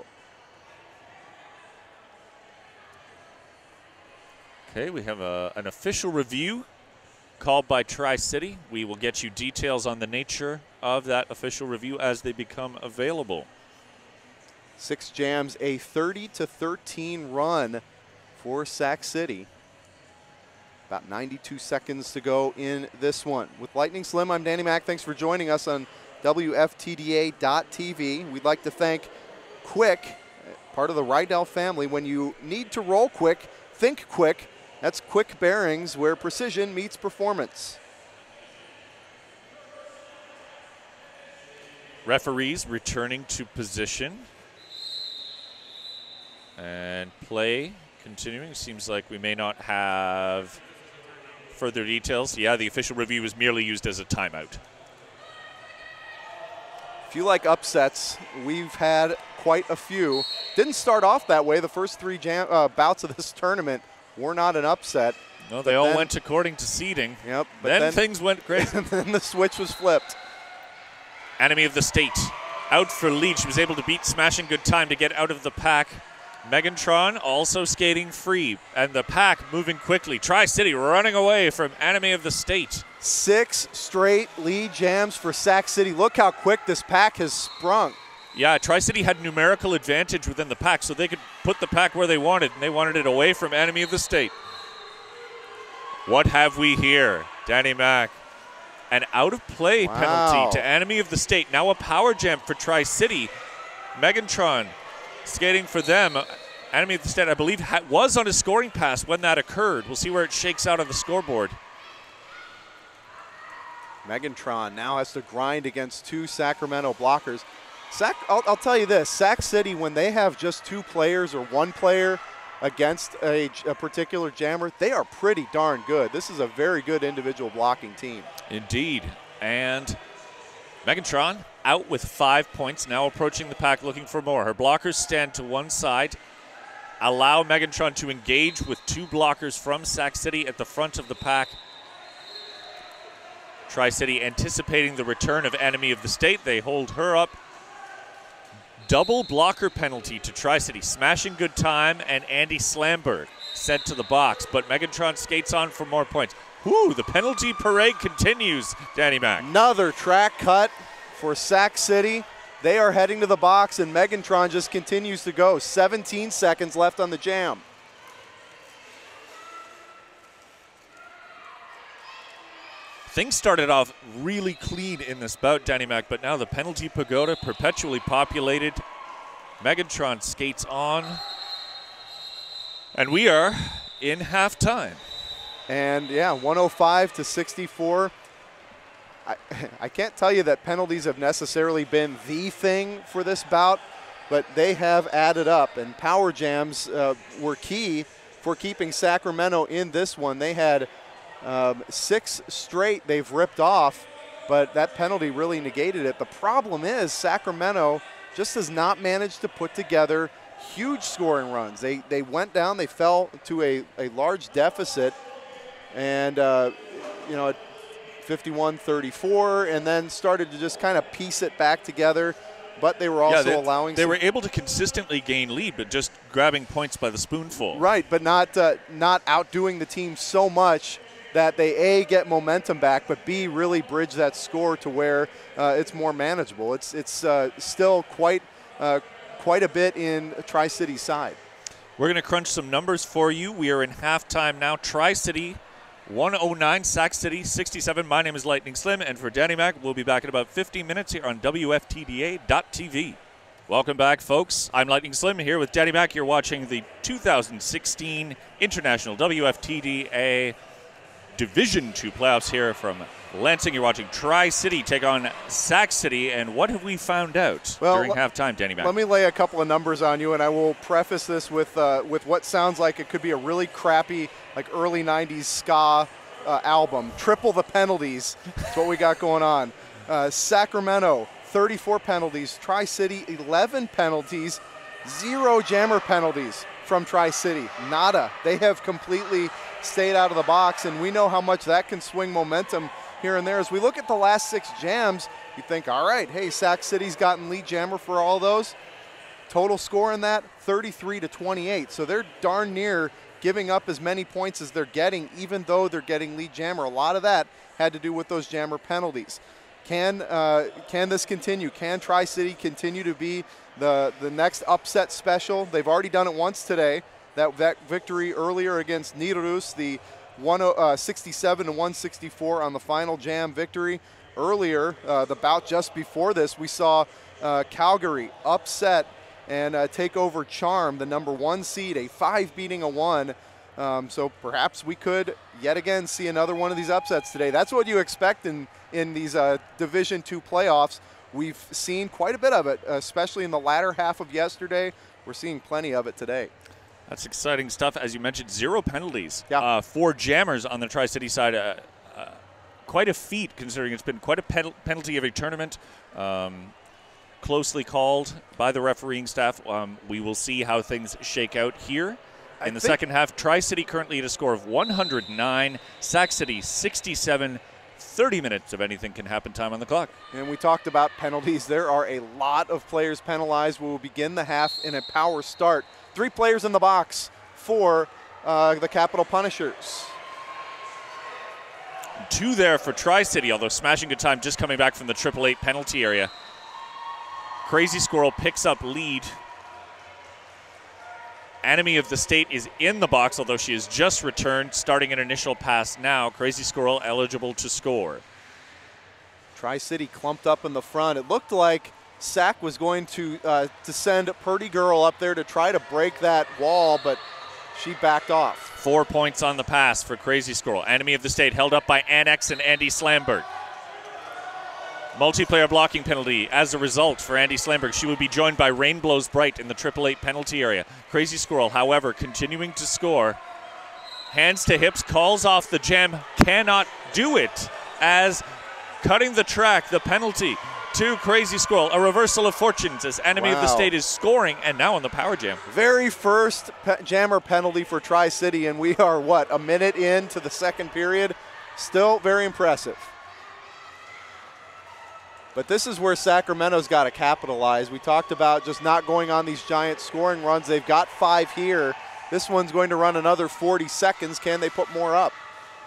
[SPEAKER 1] Okay, we have a, an official review called by Tri-City. We will get you details on the nature of that official review as they become available.
[SPEAKER 2] Six jams, a thirty to thirteen run for Sac City. About ninety-two seconds to go in this one. With Lightning Slim, I'm Danny Mac. Thanks for joining us on W F T D A dot T V. We'd like to thank Quick, part of the Rydell family. When you need to roll quick, think quick. That's Quick Bearings, where precision meets performance.
[SPEAKER 1] Referees returning to position. And play continuing. Seems like we may not have further details. Yeah, the official review was merely used as a timeout.
[SPEAKER 2] If you like upsets, we've had quite a few. Didn't start off that way. The first three jam, uh, bouts of this tournament were not an upset.
[SPEAKER 1] No, they all then, went according to seeding.
[SPEAKER 2] Yep. But
[SPEAKER 1] then,
[SPEAKER 2] then
[SPEAKER 1] things went crazy.
[SPEAKER 2] And then the switch was flipped.
[SPEAKER 1] Enemy of the state out for lead. She was able to beat Smashing Good Time to get out of the pack. Megantron also skating free, and the pack moving quickly. Tri-City running away from Enemy of the State.
[SPEAKER 2] Six straight lead jams for Sac City. Look how quick this pack has sprung.
[SPEAKER 1] Yeah, Tri-City had numerical advantage within the pack, so they could put the pack where they wanted, and they wanted it away from Enemy of the State. What have we here? Danny Mac. An out-of-play
[SPEAKER 2] wow.
[SPEAKER 1] penalty to Enemy of the State. Now a power jam for Tri-City. Megantron skating for them. Enemy of the State, I believe, ha was on a scoring pass when that occurred. We'll see where it shakes out on the scoreboard.
[SPEAKER 2] Megantron now has to grind against two Sacramento blockers. Sac, I'll, I'll tell you this, Sac City, when they have just two players or one player against a, a particular jammer, they are pretty darn good. This is a very good individual blocking team.
[SPEAKER 1] Indeed. And Megantron out with five points, now approaching the pack looking for more. Her blockers stand to one side, allow Megantron to engage with two blockers from Sac City at the front of the pack. Tri-City anticipating the return of Enemy of the State. They hold her up. Double blocker penalty to Tri-City. Smashing Good Time and Andy Slamberg sent to the box, but Megantron skates on for more points. Whew, the penalty parade continues, Danny Mac.
[SPEAKER 2] Another track cut for Sac City. They are heading to the box, and Megantron just continues to go. seventeen seconds left on the jam.
[SPEAKER 1] Things started off really clean in this bout, Danny Mac, but now the penalty pagoda perpetually populated. Megantron skates on. And we are in halftime.
[SPEAKER 2] And yeah, one oh five to sixty-four. I, I can't tell you that penalties have necessarily been the thing for this bout, but they have added up. And power jams uh, were key for keeping Sacramento in this one. They had Um, six straight they've ripped off, but that penalty really negated it. The problem is Sacramento just has not managed to put together huge scoring runs. They, they went down, they fell to a, a large deficit, and uh, you know, fifty-one thirty-four, and then started to just kind of piece it back together. But they were also
[SPEAKER 1] yeah, they,
[SPEAKER 2] allowing
[SPEAKER 1] They
[SPEAKER 2] some
[SPEAKER 1] were able to consistently gain lead, but just grabbing points by the spoonful.
[SPEAKER 2] Right, but not, uh, not outdoing the team so much that they, A, get momentum back, but B, really bridge that score to where uh, it's more manageable. It's, it's uh, still quite, uh, quite a bit in Tri-City's side.
[SPEAKER 1] We're going to crunch some numbers for you. We are in halftime now. Tri-City, one oh nine, Sac City, sixty-seven. My name is Lightning Slim, and for Danny Mac, we'll be back in about fifteen minutes here on W F T D A dot T V. Welcome back, folks. I'm Lightning Slim here with Danny Mac. You're watching the two thousand sixteen International W F T D A Division two playoffs here from Lansing. You're watching Tri-City take on Sac City, and what have we found out
[SPEAKER 2] well,
[SPEAKER 1] during halftime, Danny Mac?
[SPEAKER 2] Let me lay a couple of numbers on you, and I will preface this with uh, with what sounds like it could be a really crappy, like early nineties ska uh, album. Triple the penalties. That's what we got going on. Uh, Sacramento, thirty-four penalties. Tri-City, eleven penalties. Zero jammer penalties from Tri-City. Nada. They have completely stayed out of the box, and we know how much that can swing momentum here and there. As we look at the last six jams, you think, all right, hey, Sac City's gotten lead jammer for all those. Total score in that, thirty-three to twenty-eight. So they're darn near giving up as many points as they're getting, even though they're getting lead jammer. A lot of that had to do with those jammer penalties. Can, uh, can this continue? Can Tri-City continue to be the, the next upset special? They've already done it once today. That, that victory earlier against Nidrus, the sixty-seven to one sixty-four on the final jam victory. Earlier, uh, the bout just before this, we saw uh, Calgary upset and uh, take over Charm, the number one seed, a five beating a one. Um, so perhaps we could yet again see another one of these upsets today. That's what you expect in, in these uh, Division two playoffs. We've seen quite a bit of it, especially in the latter half of yesterday. We're seeing plenty of it today.
[SPEAKER 1] That's exciting stuff. As you mentioned, zero penalties.
[SPEAKER 2] Yeah.
[SPEAKER 1] Uh, four jammers on the Tri-City side. Uh, uh, quite a feat, considering it's been quite a pen penalty every tournament. Um, closely called by the refereeing staff. Um, we will see how things shake out here. In the second half, Tri-City currently at a score of one hundred nine, Sac City sixty-seven. thirty minutes of anything can happen time on the clock.
[SPEAKER 2] And we talked about penalties. There are a lot of players penalized. We will begin the half in a power start. Three players in the box for uh, the Capital Punishers.
[SPEAKER 1] Two there for Tri-City, although Smashing Good Time just coming back from the triple eight penalty area. Crazy Squirrel picks up lead. Enemy of the State is in the box, although she has just returned, starting an initial pass now. Crazy Squirrel eligible to score.
[SPEAKER 2] Tri-City clumped up in the front. It looked like Sac was going to, uh, to send Purdy Girl up there to try to break that wall, but she backed off.
[SPEAKER 1] Four points on the pass for Crazy Squirrel. Enemy of the State held up by Annex and Andy Slamberg. Multiplayer blocking penalty as a result for Andy Slamberg. She would be joined by Rain Blows Bright in the triple eight penalty area. Crazy Squirrel, however, continuing to score. Hands to hips, calls off the jam, cannot do it as cutting the track, the penalty to Crazy Squirrel. A reversal of fortunes as Enemy
[SPEAKER 2] wow.
[SPEAKER 1] of the State is scoring and now on the power jam.
[SPEAKER 2] Very first pe jammer penalty for Tri-City, and we are, what, a minute into the second period? Still very impressive. But this is where Sacramento's got to capitalize. We talked about just not going on these giant scoring runs. They've got five here. This one's going to run another forty seconds. Can they put more up?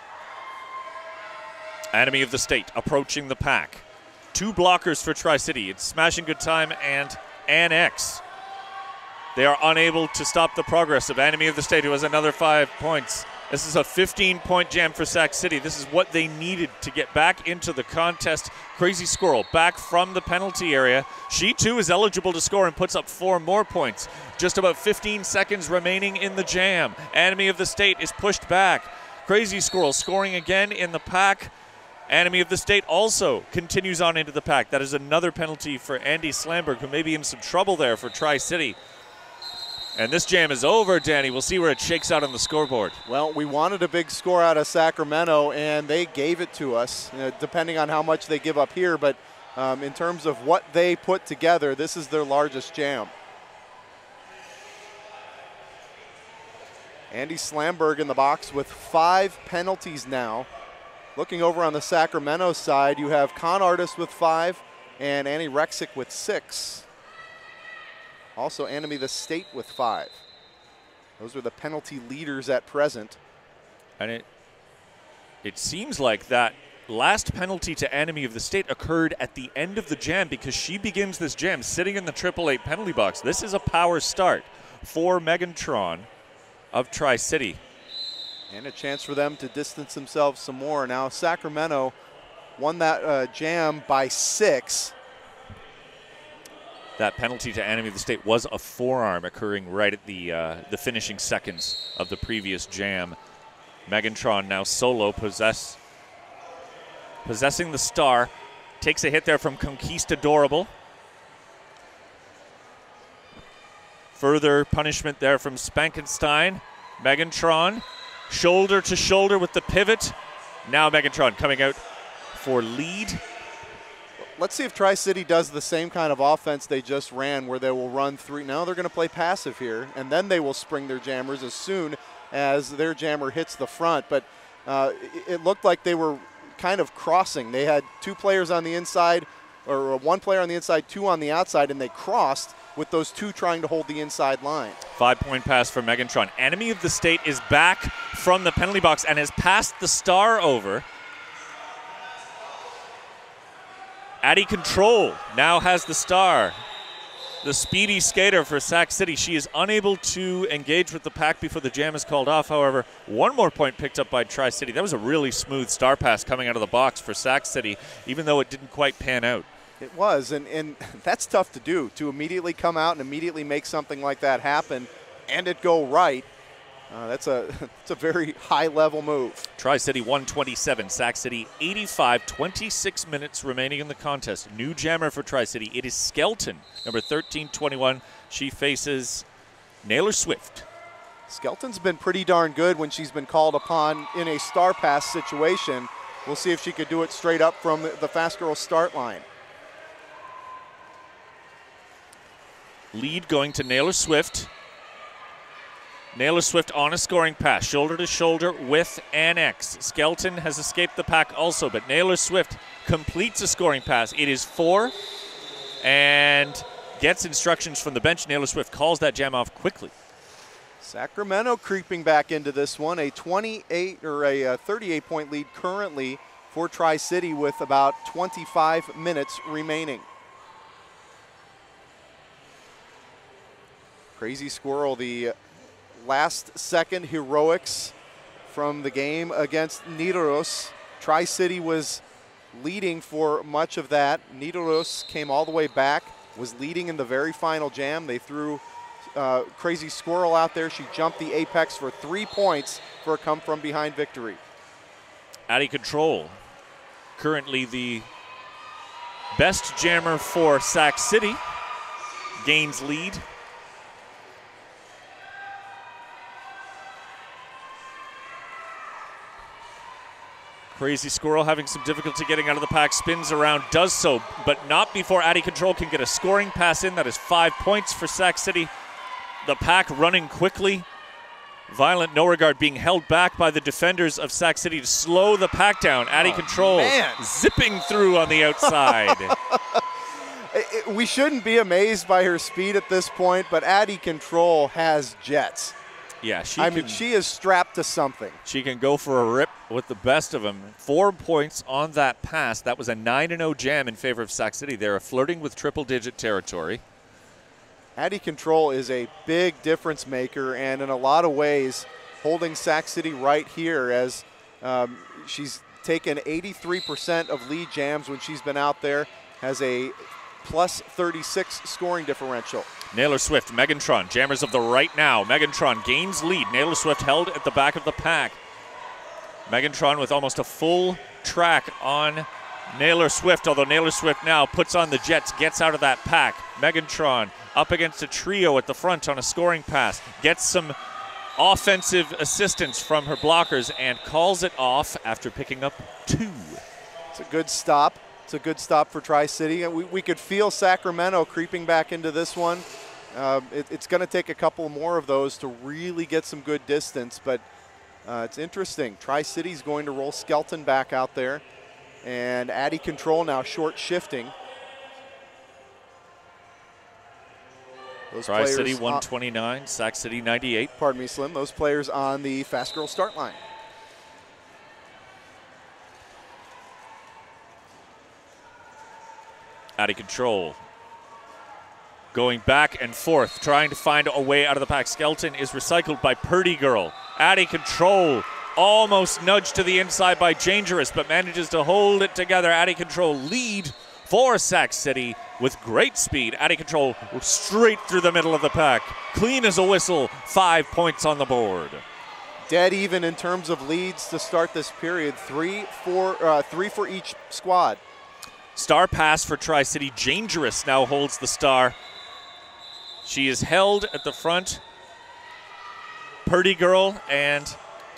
[SPEAKER 1] Enemy of the State approaching the pack. Two blockers for Tri-City. It's Smashing Good Time and Annex. They are unable to stop the progress of Enemy of the State, who has another five points. This is a fifteen-point jam for Sac City. This is what they needed to get back into the contest. Crazy Squirrel back from the penalty area. She, too, is eligible to score and puts up four more points. Just about fifteen seconds remaining in the jam. Enemy of the State is pushed back. Crazy Squirrel scoring again in the pack. Enemy of the State also continues on into the pack. That is another penalty for Andy Slamberg, who may be in some trouble there for Tri-City. And this jam is over, Danny. We'll see where it shakes out on the scoreboard.
[SPEAKER 2] Well, we wanted a big score out of Sacramento, and they gave it to us, uh, depending on how much they give up here. But um, in terms of what they put together, this is their largest jam. Andy Slamberg in the box with five penalties now. Looking over on the Sacramento side, you have Con Artist with five and Annie Rexick with six. Also, Enemy of the State with five. Those are the penalty leaders at present.
[SPEAKER 1] And it it seems like that last penalty to Enemy of the State occurred at the end of the jam, because she begins this jam sitting in the triple eight penalty box. This is a power start for Megantron of Tri-City.
[SPEAKER 2] And a chance for them to distance themselves some more. Now, Sacramento won that uh, jam by six.
[SPEAKER 1] That penalty to Enemy of the State was a forearm occurring right at the uh, the finishing seconds of the previous jam. Megantron now solo possess, possessing the star. Takes a hit there from Conquistadorable. Further punishment there from Spankenstein. Megantron, shoulder to shoulder with the pivot. Now Megantron coming out for lead.
[SPEAKER 2] Let's see if Tri-City does the same kind of offense they just ran, where they will run three. Now they're going to play passive here, and then they will spring their jammers as soon as their jammer hits the front. But uh, it looked like they were kind of crossing. They had two players on the inside, or one player on the inside, two on the outside, and they crossed with those two trying to hold the inside line.
[SPEAKER 1] Five-point pass for Megantron. Enemy of the State is back from the penalty box and has passed the star over. Addy Control now has the star. The speedy skater for Sac City. She is unable to engage with the pack before the jam is called off. However, one more point picked up by Tri-City. That was a really smooth star pass coming out of the box for Sac City, even though it didn't quite pan out.
[SPEAKER 2] It was, and, and that's tough to do, to immediately come out and immediately make something like that happen and it go right. Uh, that's a that's a very high-level move.
[SPEAKER 1] Tri-City one twenty-seven, Sac City eighty-five, twenty-six minutes remaining in the contest. New jammer for Tri-City. It is Skelton, number thirteen twenty-one. She faces Naylor Swift.
[SPEAKER 2] Skelton's been pretty darn good when she's been called upon in a star pass situation. We'll see if she could do it straight up from the fast girl start line.
[SPEAKER 1] Lead going to Naylor Swift. Naylor Swift on a scoring pass, shoulder to shoulder with Annex. Skelton has escaped the pack also, but Naylor Swift completes a scoring pass. It is four and gets instructions from the bench. Naylor Swift calls that jam off quickly.
[SPEAKER 2] Sacramento creeping back into this one, a twenty-eight or a thirty-eight point lead currently for Tri-City with about twenty-five minutes remaining. Crazy Squirrel, the last second heroics from the game against Nidaros. Tri-City was leading for much of that. Nidaros came all the way back, was leading in the very final jam. They threw uh, Crazy Squirrel out there. She jumped the apex for three points for a come from behind victory.
[SPEAKER 1] Addy Control, currently the best jammer for Sac City, gains lead. Crazy Squirrel having some difficulty getting out of the pack, spins around, does so, but not before Addy Control can get a scoring pass in. That is five points for Sac City. The pack running quickly. Violent No Regard being held back by the defenders of Sac City to slow the pack down. Addy oh, Control
[SPEAKER 2] man.
[SPEAKER 1] zipping through on the outside.
[SPEAKER 2] it, it, we shouldn't be amazed by her speed at this point, but Addy Control has jets.
[SPEAKER 1] Yeah, she
[SPEAKER 2] I
[SPEAKER 1] can,
[SPEAKER 2] mean, she is strapped to something.
[SPEAKER 1] She can go for a rip with the best of them. Four points on that pass. That was a nine and oh jam in favor of Sac City. They're flirting with triple-digit territory.
[SPEAKER 2] Addy Control is a big difference maker, and in a lot of ways holding Sac City right here as um, she's taken eighty-three percent of lead jams when she's been out there, has a plus thirty-six scoring differential.
[SPEAKER 1] Naylor Swift, Megantron, jammers of the right now. Megantron gains lead. Naylor Swift held at the back of the pack. Megantron with almost a full track on Naylor Swift, although Naylor Swift now puts on the jets, gets out of that pack. Megantron up against a trio at the front on a scoring pass, gets some offensive assistance from her blockers and calls it off after picking up two.
[SPEAKER 2] It's a good stop. It's a good stop for Tri-City. We, we could feel Sacramento creeping back into this one. Uh, it, it's going to take a couple more of those to really get some good distance, but uh, it's interesting. Tri-City's going to roll Skelton back out there, and Addy Control now short shifting.
[SPEAKER 1] Tri-City one twenty-nine, Sac City ninety-eight.
[SPEAKER 2] Pardon me, Slim. Those players on the fast girl start line.
[SPEAKER 1] Addy Control going back and forth, trying to find a way out of the pack. Skelton is recycled by Purdy Girl. Addy Control almost nudged to the inside by Dangerous, but manages to hold it together. Addy Control lead for Sac City with great speed. Addy Control straight through the middle of the pack. Clean as a whistle, five points on the board.
[SPEAKER 2] Dead even in terms of leads to start this period. Three, four, uh, three for each squad.
[SPEAKER 1] Star pass for Tri-City. Dangerous now holds the star. She is held at the front. Purdy Girl and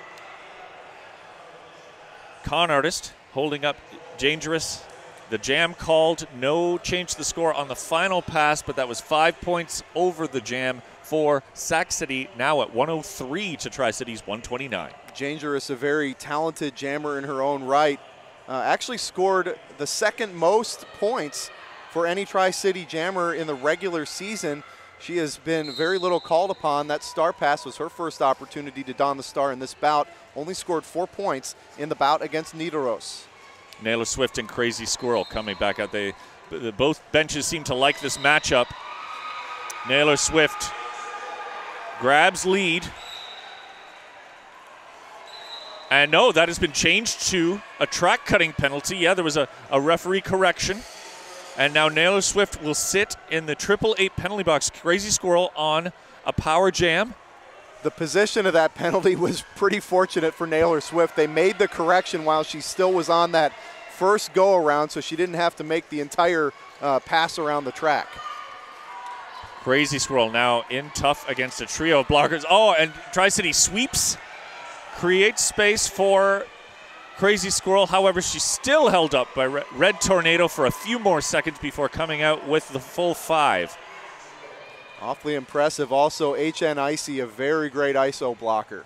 [SPEAKER 1] Con Artist holding up Dangerous. The jam called, no change to the score on the final pass, but that was five points over the jam for Sac City, now at one oh three to Tri-City's one twenty-nine.
[SPEAKER 2] Dangerous, a very talented jammer in her own right. Uh, actually scored the second most points for any Tri-City jammer in the regular season. She has been very little called upon. That star pass was her first opportunity to don the star in this bout. Only scored four points in the bout against Nidaros.
[SPEAKER 1] Naylor Swift and Crazy Squirrel coming back out. They, both benches seem to like this matchup. Naylor Swift grabs lead. And no, that has been changed to a track cutting penalty. Yeah, there was a, a referee correction. And now Naylor Swift will sit in the triple eight penalty box. Crazy Squirrel on a power jam.
[SPEAKER 2] The position of that penalty was pretty fortunate for Naylor Swift. They made the correction while she still was on that first go-around, so she didn't have to make the entire uh, pass around the track.
[SPEAKER 1] Crazy Squirrel now in tough against a trio of blockers. Oh, and Tri-City sweeps, creates space for Crazy Squirrel. However, she's still held up by Red Tornado for a few more seconds before coming out with the full five.
[SPEAKER 2] Awfully impressive. Also, H N Icy, a very great I S O blocker.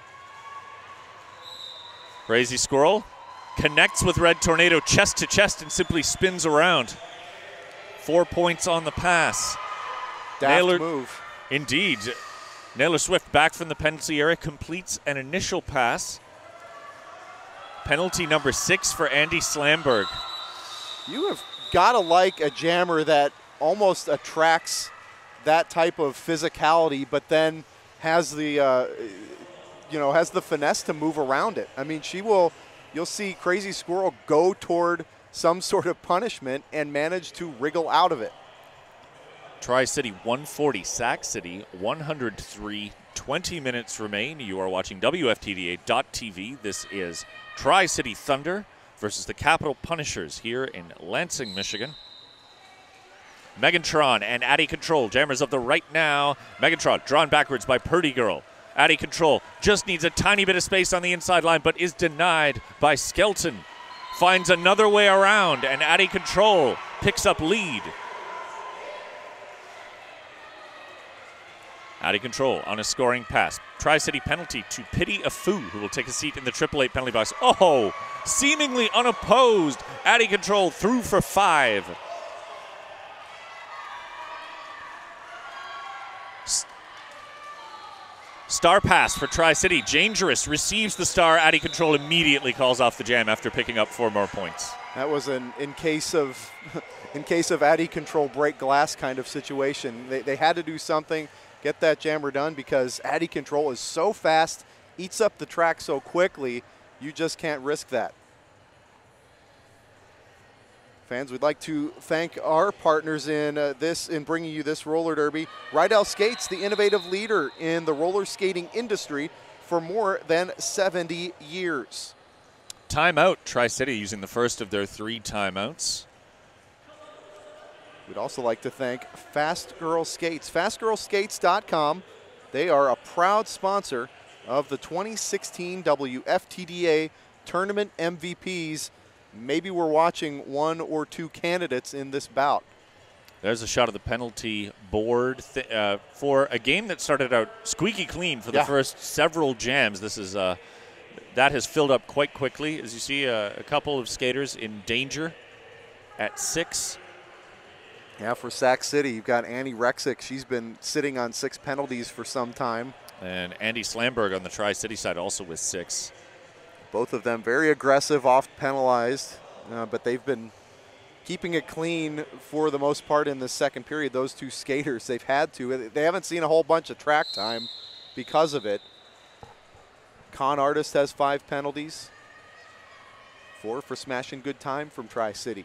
[SPEAKER 1] Crazy Squirrel connects with Red Tornado chest to chest and simply spins around. Four points on the pass.
[SPEAKER 2] Daft
[SPEAKER 1] Naylor,
[SPEAKER 2] move.
[SPEAKER 1] Indeed. Naylor Swift back from the penalty area, completes an initial pass. Penalty number six for Andy Slamberg.
[SPEAKER 2] You have got to like a jammer that almost attracts that type of physicality, but then has the, uh, you know, has the finesse to move around it. I mean, she will, you'll see Crazy Squirrel go toward some sort of punishment and manage to wriggle out of it.
[SPEAKER 1] Tri-City one forty, Sac City one hundred three. twenty minutes remain. You are watching W F T D A dot T V. This is Tri-City Thunder versus the Capital Punishers here in Lansing, Michigan. Megantron and Addy Control, jammers of the right now. Megantron drawn backwards by Purdy Girl. Addy Control just needs a tiny bit of space on the inside line, but is denied by Skelton. Finds another way around, and Addy Control picks up lead. Addy Control on a scoring pass. Tri-City penalty to Pity Afu, who will take a seat in the triple eight penalty box. Oh, seemingly unopposed. Addy Control through for five. Star pass for Tri-City. Dangerous receives the star. Addy Control immediately calls off the jam after picking up four more points.
[SPEAKER 2] That was an in case of in case of Addy Control break glass kind of situation. They, they had to do something, get that jammer done, because Addy Control is so fast, eats up the track so quickly, you just can't risk that. Fans, we'd like to thank our partners in uh, this, in bringing you this roller derby. Rydell Skates, the innovative leader in the roller skating industry for more than seventy years.
[SPEAKER 1] Timeout, Tri-City using the first of their three timeouts.
[SPEAKER 2] We'd also like to thank Fast Girl Skates, fast girl skates dot com. They are a proud sponsor of the twenty sixteen W F T D A Tournament M V Ps. Maybe we're watching one or two candidates in this bout.
[SPEAKER 1] There's a shot of the penalty board th uh, for a game that started out squeaky clean for the
[SPEAKER 2] yeah.
[SPEAKER 1] first several jams. This is uh, that has filled up quite quickly. As you see, uh, a couple of skaters in danger at six.
[SPEAKER 2] Yeah, for Sac City, you've got Annie Rexick. She's been sitting on six penalties for some time.
[SPEAKER 1] And Andy Slamberg on the Tri-City side also with six.
[SPEAKER 2] Both of them very aggressive, oft penalized, uh, but they've been keeping it clean for the most part in the second period. Those two skaters, they've had to. They haven't seen a whole bunch of track time because of it. Con Artist has five penalties. Four for smashing good time from Tri-City.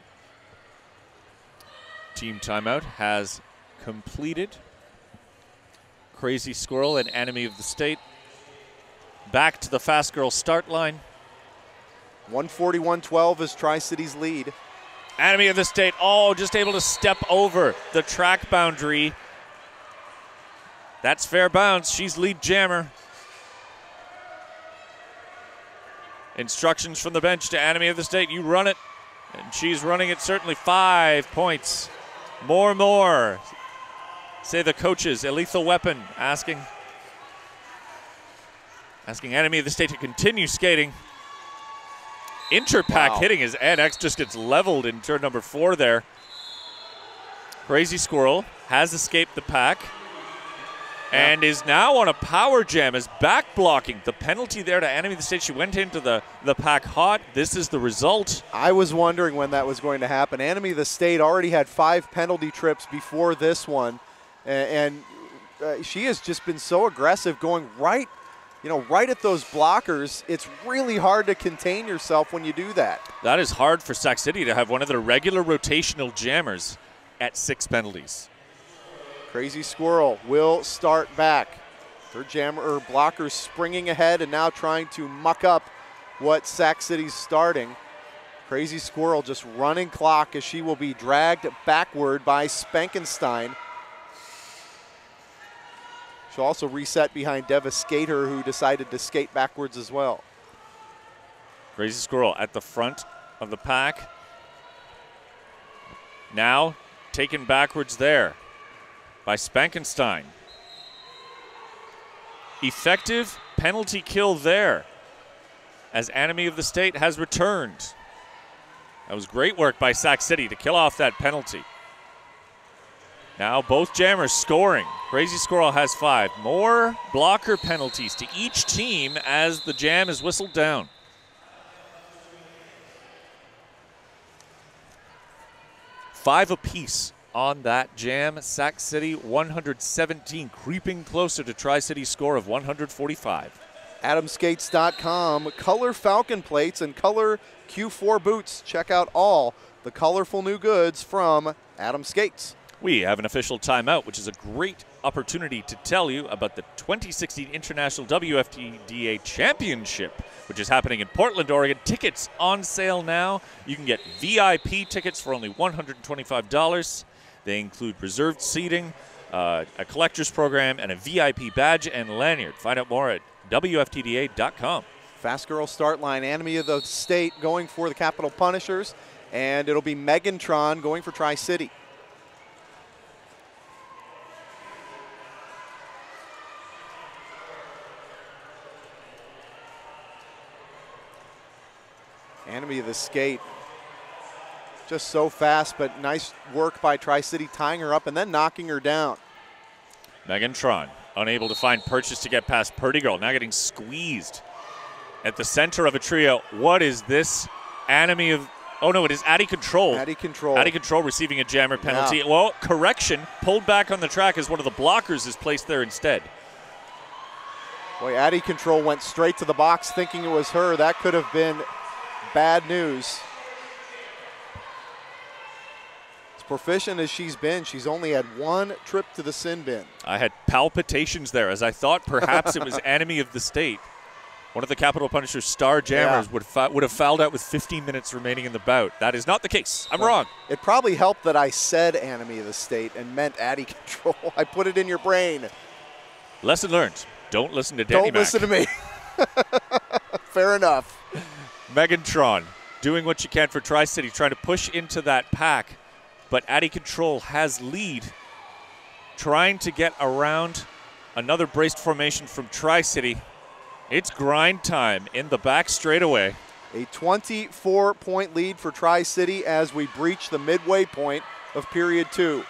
[SPEAKER 1] Team timeout has completed. Crazy Squirrel and Enemy of the State back to the Fast Girl start line.
[SPEAKER 2] one forty-one twelve is Tri-City's lead.
[SPEAKER 1] Enemy of the State, oh, just able to step over the track boundary. That's fair bounds. She's lead jammer. Instructions from the bench to Enemy of the State. You run it. And she's running it certainly. Five points. More, more. Say the coaches. A lethal weapon asking. Asking Enemy of the State to continue skating. Interpack
[SPEAKER 2] wow.
[SPEAKER 1] hitting as N X just gets leveled in turn number four there. Crazy Squirrel has escaped the pack and yeah. is now on a power jam, is back blocking. The penalty there to Enemy of the State. She went into the, the pack hot. This is the result.
[SPEAKER 2] I was wondering when that was going to happen. Enemy of the State already had five penalty trips before this one, and, and uh, she has just been so aggressive going right You know, right at those blockers. It's really hard to contain yourself when you do that.
[SPEAKER 1] That is hard for Sac City to have one of their regular rotational jammers at six penalties.
[SPEAKER 2] Crazy Squirrel will start back. Her jammer or blockers springing ahead and now trying to muck up what Sac City's starting. Crazy Squirrel just running clock as she will be dragged backward by Spankenstein. She'll also reset behind Deva Skater, who decided to skate backwards as well.
[SPEAKER 1] Crazy Squirrel at the front of the pack. Now taken backwards there by Spankenstein. Effective penalty kill there as Enemy of the State has returned. That was great work by Sac City to kill off that penalty. Now both jammers scoring. Crazy Squirrel has five. More blocker penalties to each team as the jam is whistled down. Five apiece on that jam. Sac City one hundred seventeen, creeping closer to Tri-City's score of one hundred forty-five.
[SPEAKER 2] Adam Skates dot com, color Falcon plates and color Q four boots. Check out all the colorful new goods from Adam Skates.
[SPEAKER 1] We have an official timeout, which is a great opportunity to tell you about the twenty sixteen International W F D A Championship, which is happening in Portland, Oregon. Tickets on sale now. You can get V I P tickets for only one hundred twenty-five dollars. They include reserved seating, uh, a collector's program, and a V I P badge and lanyard. Find out more at W F T D A dot com.
[SPEAKER 2] Fast girl start line. Enemy of the State going for the Capital Punishers, and it'll be Megantron going for Tri-City. Enemy of the Skate, just so fast, but nice work by Tri-City tying her up and then knocking her down.
[SPEAKER 1] Megantron unable to find purchase to get past Purdy Girl, now getting squeezed at the center of a trio. What is this? Enemy of, oh no, it is Addy Control.
[SPEAKER 2] Addy Control.
[SPEAKER 1] Addy Control receiving a jammer penalty.
[SPEAKER 2] Yeah.
[SPEAKER 1] Well, correction, pulled back on the track as one of the blockers is placed there instead.
[SPEAKER 2] Boy, Addy Control went straight to the box thinking it was her. That could have been bad news. As proficient as she's been, she's only had one trip to the sin bin.
[SPEAKER 1] I had palpitations there as I thought perhaps it was Enemy of the State. One of the Capital Punishers star jammers
[SPEAKER 2] Yeah.
[SPEAKER 1] would, fa would have fouled out with fifteen minutes remaining in the bout. That is not the case. I'm
[SPEAKER 2] well,
[SPEAKER 1] wrong.
[SPEAKER 2] It probably helped that I said Enemy of the State and meant Addy Control. I put it in your brain.
[SPEAKER 1] Lesson learned. Don't listen to Danny
[SPEAKER 2] Don't listen to me. Fair enough.
[SPEAKER 1] Megantron doing what you can for Tri-City, trying to push into that pack, but Addy Control has lead, trying to get around another braced formation from Tri-City. It's grind time in the back straightaway.
[SPEAKER 2] A twenty-four point lead for Tri-City as we breach the midway point of period two.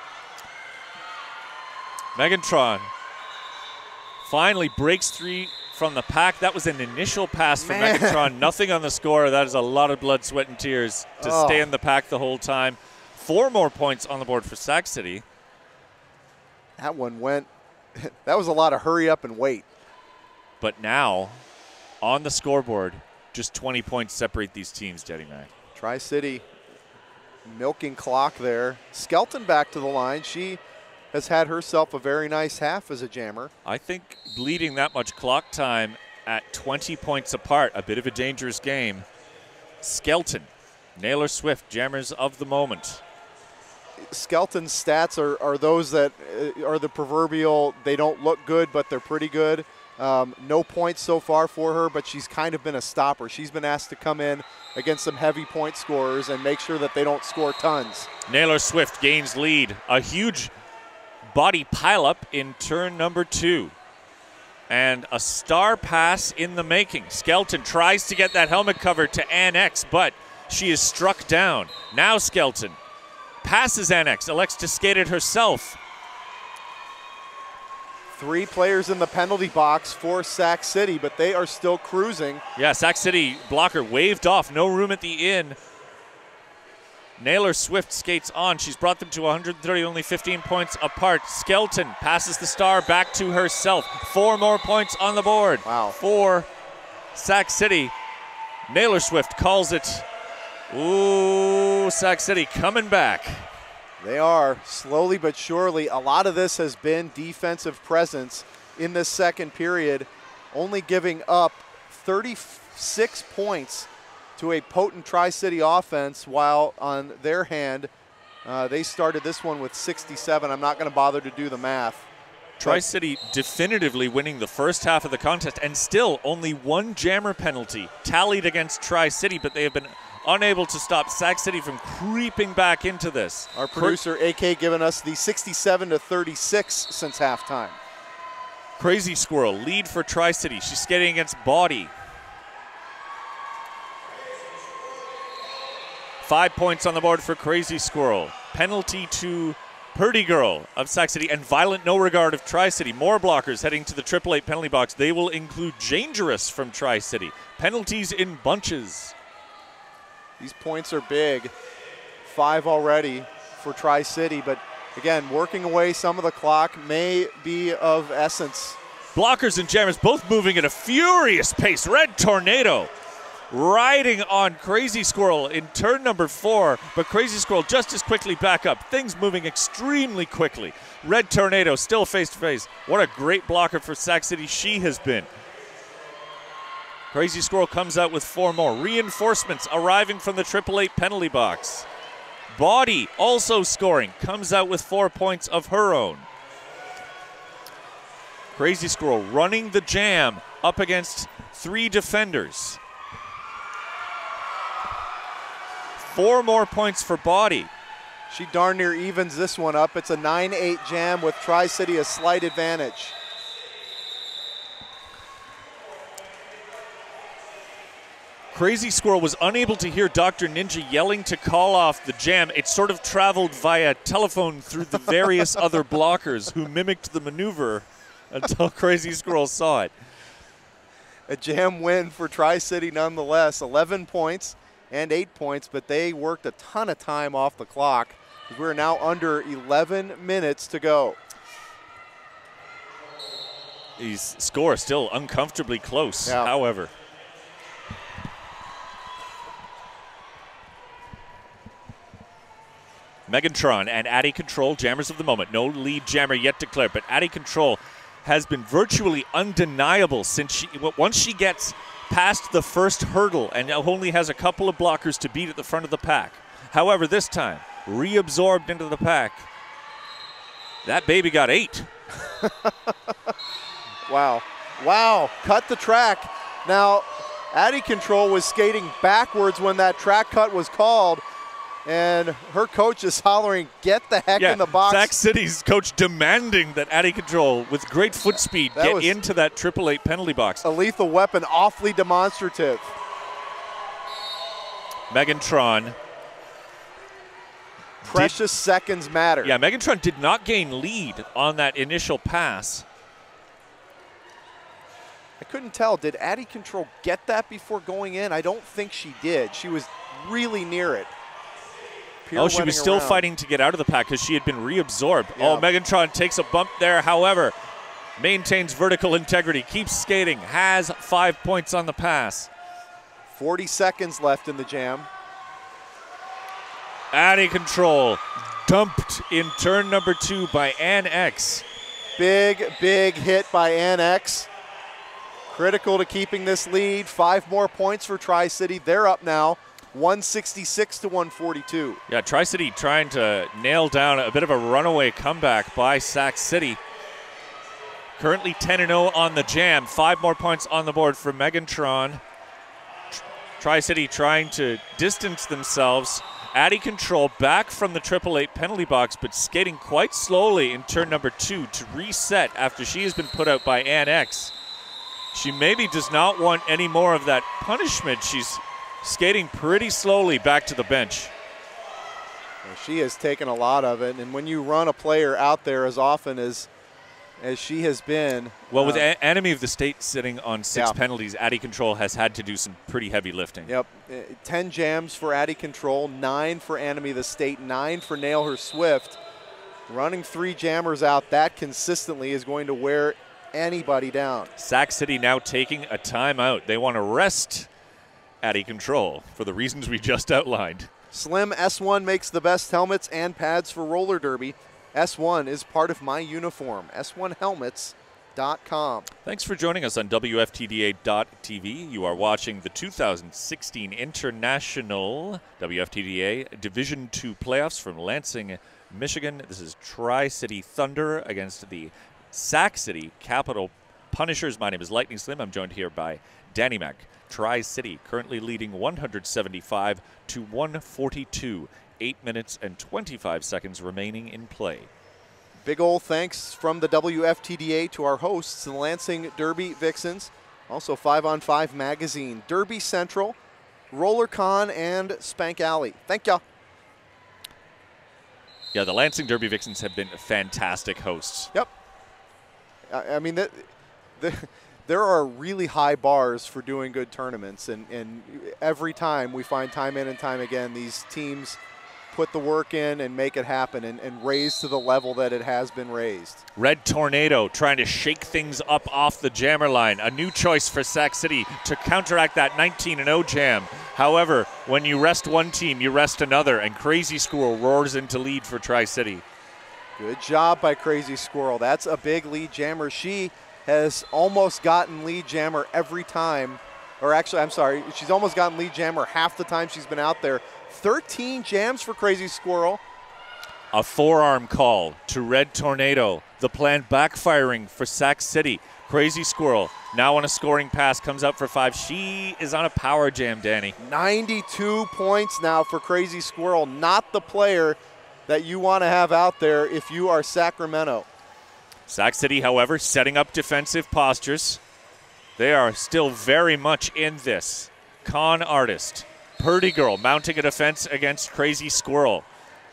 [SPEAKER 1] Megantron finally breaks three from the pack. That was an initial pass from
[SPEAKER 2] Man.
[SPEAKER 1] Megantron. Nothing on the score. That is a lot of blood, sweat, and tears to
[SPEAKER 2] Oh.
[SPEAKER 1] stay in the pack the whole time. Four more points on the board for Sac City.
[SPEAKER 2] That one went, that was a lot of hurry up and wait.
[SPEAKER 1] But now, on the scoreboard, just twenty points separate these teams, Daddy Mac.
[SPEAKER 2] Tri-City milking clock there. Skelton back to the line. She has had herself a very nice half as a jammer.
[SPEAKER 1] I think bleeding that much clock time at twenty points apart, a bit of a dangerous game. Skelton, Naylor Swift, jammers of the moment.
[SPEAKER 2] Skelton's stats are, are those that uh, are the proverbial, they don't look good, but they're pretty good. Um, no points so far for her, but she's kind of been a stopper. She's been asked to come in against some heavy point scorers and make sure that they don't score tons.
[SPEAKER 1] Naylor Swift gains lead. A huge body pileup in turn number two. And a star pass in the making. Skelton tries to get that helmet cover to Annex, but she is struck down. Now Skelton passes Annex, elects to skate it herself.
[SPEAKER 2] Three players in the penalty box for Sac City, but they are still cruising.
[SPEAKER 1] Yeah, Sac City blocker waved off. No room at the inn. Naylor Swift skates on. She's brought them to one hundred thirty, only fifteen points apart. Skelton passes the star back to herself. Four more points on the board.
[SPEAKER 2] Wow.
[SPEAKER 1] For Sac City. Naylor Swift calls it. Ooh, Sac City coming back.
[SPEAKER 2] They are, slowly but surely. A lot of this has been defensive presence in this second period, only giving up thirty-six points to a potent Tri-City offense, while on their hand, uh, they started this one with sixty-seven. I'm not going to bother to do the math.
[SPEAKER 1] Tri-City definitively winning the first half of the contest, and still only one jammer penalty tallied against Tri-City, but they have been unable to stop Sac City from creeping back into this.
[SPEAKER 2] Our producer, A K, giving us the sixty-seven to thirty-six since halftime.
[SPEAKER 1] Crazy Squirrel, lead for Tri-City. She's skating against Body. Five points on the board for Crazy Squirrel. Penalty to Purdy Girl of Sac City and Violent No Regard of Tri-City. More blockers heading to the triple eight penalty box. They will include Dangerous from Tri-City. Penalties in bunches.
[SPEAKER 2] These points are big. Five already for Tri-City, but again, working away some of the clock may be of essence.
[SPEAKER 1] Blockers and jammers both moving at a furious pace. Red Tornado riding on Crazy Squirrel in turn number four, but Crazy Squirrel just as quickly back up. Things moving extremely quickly. Red Tornado still face to face. What a great blocker for Sac City she has been. Crazy Squirrel comes out with four more. Reinforcements arriving from the triple eight penalty box. Body also scoring, comes out with four points of her own. Crazy Squirrel running the jam up against three defenders. Four more points for Body.
[SPEAKER 2] She darn near evens this one up. It's a nine eight jam with Tri-City a slight advantage.
[SPEAKER 1] Crazy Squirrel was unable to hear Doctor Ninja yelling to call off the jam. It sort of traveled via telephone through the various other blockers who mimicked the maneuver until Crazy Squirrel saw it.
[SPEAKER 2] A jam win for Tri-City nonetheless. eleven points and eight points, but they worked a ton of time off the clock. We're now under eleven minutes to go.
[SPEAKER 1] His score still uncomfortably close,
[SPEAKER 2] yeah.
[SPEAKER 1] however. Megantron and Addy Control, jammers of the moment. No lead jammer yet declared, but Addy Control has been virtually undeniable since she, once she gets past the first hurdle and only has a couple of blockers to beat at the front of the pack. However, this time, reabsorbed into the pack. That baby got eight.
[SPEAKER 2] Wow. Wow. Cut the track. Now, Addy Control was skating backwards when that track cut was called, and her coach is hollering, get the heck
[SPEAKER 1] yeah,
[SPEAKER 2] in the box.
[SPEAKER 1] Sac City's coach demanding that Addy Control, with great foot speed,
[SPEAKER 2] that
[SPEAKER 1] get into that triple eight penalty box.
[SPEAKER 2] A lethal weapon, awfully demonstrative.
[SPEAKER 1] Megantron.
[SPEAKER 2] Precious did, seconds matter.
[SPEAKER 1] Yeah, Megantron did not gain lead on that initial pass.
[SPEAKER 2] I couldn't tell. Did Addy Control get that before going in? I don't think she did. She was really near it.
[SPEAKER 1] Oh, she was still
[SPEAKER 2] around.
[SPEAKER 1] fighting to get out of the pack because she had been reabsorbed.
[SPEAKER 2] Yeah.
[SPEAKER 1] Oh, Megantron takes a bump there, however, maintains vertical integrity, keeps skating, has five points on the pass.
[SPEAKER 2] forty seconds left in the jam.
[SPEAKER 1] Addy Control dumped in turn number two by Ann X.
[SPEAKER 2] Big, big hit by Ann X. Critical to keeping this lead. Five more points for Tri-City. They're up now. one sixty-six to one forty-two.
[SPEAKER 1] Yeah, Tri-City trying to nail down a bit of a runaway comeback by Sac City. Currently ten and oh on the jam. Five more points on the board for Megantron. Tri-City trying to distance themselves. Addy Control back from the triple eight penalty box, but skating quite slowly in turn number two to reset after she has been put out by Ann X. She maybe does not want any more of that punishment. She's skating pretty slowly back to the bench.
[SPEAKER 2] Well, she has taken a lot of it, and when you run a player out there as often as as she has been.
[SPEAKER 1] Well, with
[SPEAKER 2] uh,
[SPEAKER 1] Enemy of the State sitting on six
[SPEAKER 2] yeah.
[SPEAKER 1] penalties, Addy Control has had to do some pretty heavy lifting.
[SPEAKER 2] Yep, ten jams for Addy Control, nine for Enemy of the State, nine for Nail Her Swift. Running three jammers out that consistently is going to wear anybody down.
[SPEAKER 1] Sac City now taking a timeout. They want to rest Addy Control for the reasons we just outlined.
[SPEAKER 2] Slim S one makes the best helmets and pads for roller derby. S one is part of my uniform. S one helmets dot com.
[SPEAKER 1] Thanks for joining us on W F T D A dot T V. You are watching the two thousand sixteen International W F T D A Division two playoffs from Lansing, Michigan. This is Tri-City Thunder against the Sac City Capital Punishers. My name is Lightning Slim. I'm joined here by Danny Mac. Tri-City currently leading one seventy-five to one forty-two. Eight minutes and twenty-five seconds remaining in play.
[SPEAKER 2] Big ol' thanks from the W F T D A to our hosts, the Lansing Derby Vixens, also five on five Magazine, Derby Central, Roller Con, and Spank Alley. Thank ya.
[SPEAKER 1] Yeah, the Lansing Derby Vixens have been fantastic hosts.
[SPEAKER 2] Yep. I, I mean, the, the, there are really high bars for doing good tournaments, and, and every time we find time in and time again these teams put the work in and make it happen and, and raise to the level that it has been raised.
[SPEAKER 1] Red Tornado trying to shake things up off the jammer line. A new choice for Sac City to counteract that nineteen and oh jam. However, when you rest one team, you rest another, and Crazy Squirrel roars into lead for Tri-City.
[SPEAKER 2] Good job by Crazy Squirrel. That's a big lead jammer. She has almost gotten lead jammer every time, or actually, I'm sorry, she's almost gotten lead jammer half the time she's been out there. thirteen jams for Crazy Squirrel.
[SPEAKER 1] A forearm call to Red Tornado. The plan backfiring for Sac City. Crazy Squirrel now on a scoring pass, comes up for five. She is on a power jam, Danny.
[SPEAKER 2] ninety-two points now for Crazy Squirrel. Not the player that you want to have out there if you are Sacramento.
[SPEAKER 1] Sac City, however, setting up defensive postures. They are still very much in this. Con artist. Purdy Girl mounting a defense against Crazy Squirrel.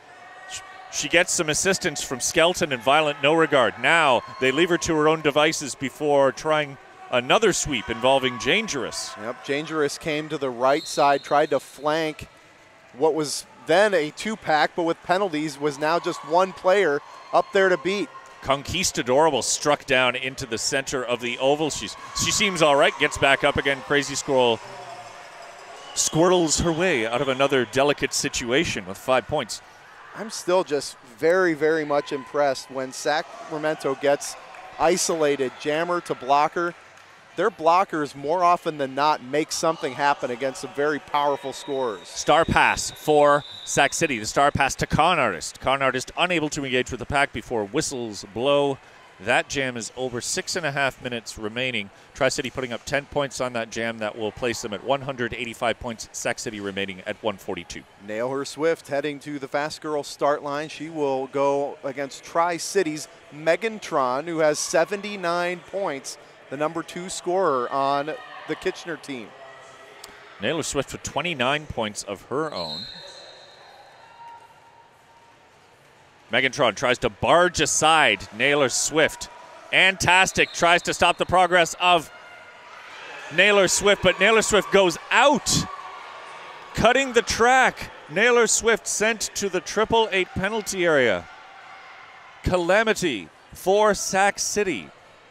[SPEAKER 1] She gets some assistance from Skelton and Violent No Regard. Now they leave her to her own devices before trying another sweep involving Dangerous.
[SPEAKER 2] Yep, Dangerous came to the right side, tried to flank what was then a two-pack, but with penalties was now just one player up there to beat.
[SPEAKER 1] Conquistadorable struck down into the center of the oval. She's, she seems all right, gets back up again. Crazy Squirrel squirtles her way out of another delicate situation with five points.
[SPEAKER 2] I'm still just very, very much impressed when Sacramento gets isolated, jammer to blocker. Their blockers more often than not make something happen against some very powerful scorers.
[SPEAKER 1] Star pass for Sac City. The star pass to Con Artist. Con Artist unable to engage with the pack before whistles blow. That jam is over six and a half minutes remaining. Tri-City putting up ten points on that jam. That will place them at one eighty-five points. Sac City remaining at one forty-two.
[SPEAKER 2] Nail Her Swift heading to the Fast Girl start line. She will go against Tri-City's Megantron, who has seventy-nine points, the number two scorer on the Kitchener team.
[SPEAKER 1] Nail Her Swift with twenty-nine points of her own. Megantron tries to barge aside Nail Her Swift. Antastic tries to stop the progress of Nail Her Swift, but Nail Her Swift goes out, cutting the track. Nail Her Swift sent to the triple eight penalty area. Calamity for Sac City.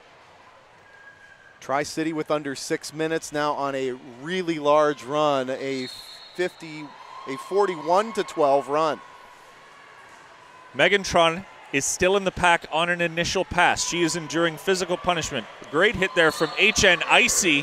[SPEAKER 2] Tri-City with under six minutes now on a really large run, a fifty, a forty-one to twelve run.
[SPEAKER 1] Megantron is still in the pack on an initial pass. She is enduring physical punishment. Great hit there from H N Icy.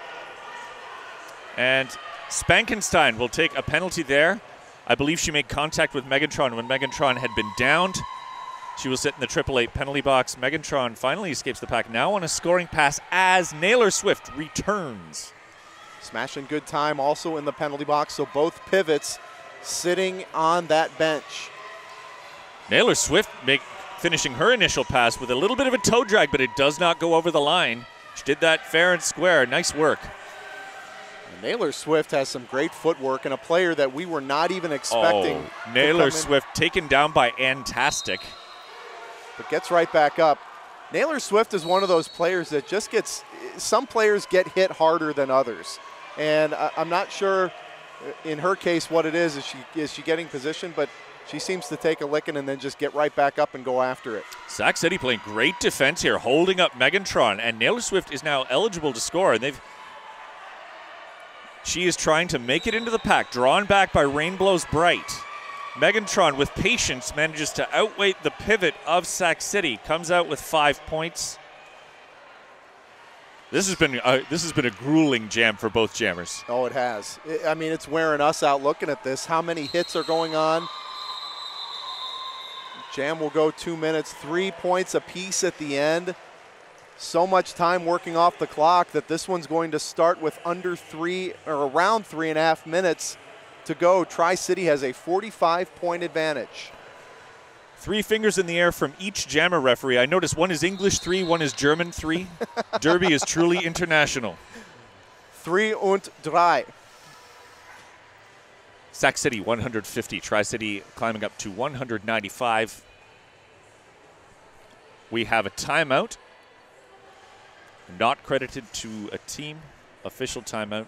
[SPEAKER 1] And Spankenstein will take a penalty there. I believe she made contact with Megantron when Megantron had been downed. She will sit in the triple eight penalty box. Megantron finally escapes the pack, now on a scoring pass as Nail Her Swift returns.
[SPEAKER 2] Smashing good time also in the penalty box, so both pivots sitting on that bench.
[SPEAKER 1] Nail Her Swift make, finishing her initial pass with a little bit of a toe drag, but it does not go over the line. She did that fair and square. Nice work.
[SPEAKER 2] Nail Her Swift has some great footwork and a player that we were not even expecting.
[SPEAKER 1] Oh, Nail Her Swift taken down by Antastic.
[SPEAKER 2] But gets right back up. Nail Her Swift is one of those players that just gets, some players get hit harder than others. And I'm not sure in her case what it is. Is she, is she getting position? But she seems to take a licking and then just get right back up and go after it.
[SPEAKER 1] Sac City playing great defense here, holding up Megantron, and Nail Her Swift is now eligible to score. And they've, she is trying to make it into the pack, drawn back by Rainbow's Bright. Megantron, with patience, manages to outweight the pivot of Sac City, comes out with five points. This has been uh, this has been a grueling jam for both jammers.
[SPEAKER 2] Oh, it has. I mean, it's wearing us out looking at this. How many hits are going on? Jam will go two minutes, three points apiece at the end. So much time working off the clock that this one's going to start with under three or around three and a half minutes to go. Tri-City has a forty-five point advantage.
[SPEAKER 1] Three fingers in the air from each jammer referee. I noticed one is English three, one is German three. Derby is truly international.
[SPEAKER 2] Three und drei.
[SPEAKER 1] Sac City one hundred fifty, Tri-City climbing up to one hundred ninety-five. We have a timeout. Not credited to a team. Official timeout.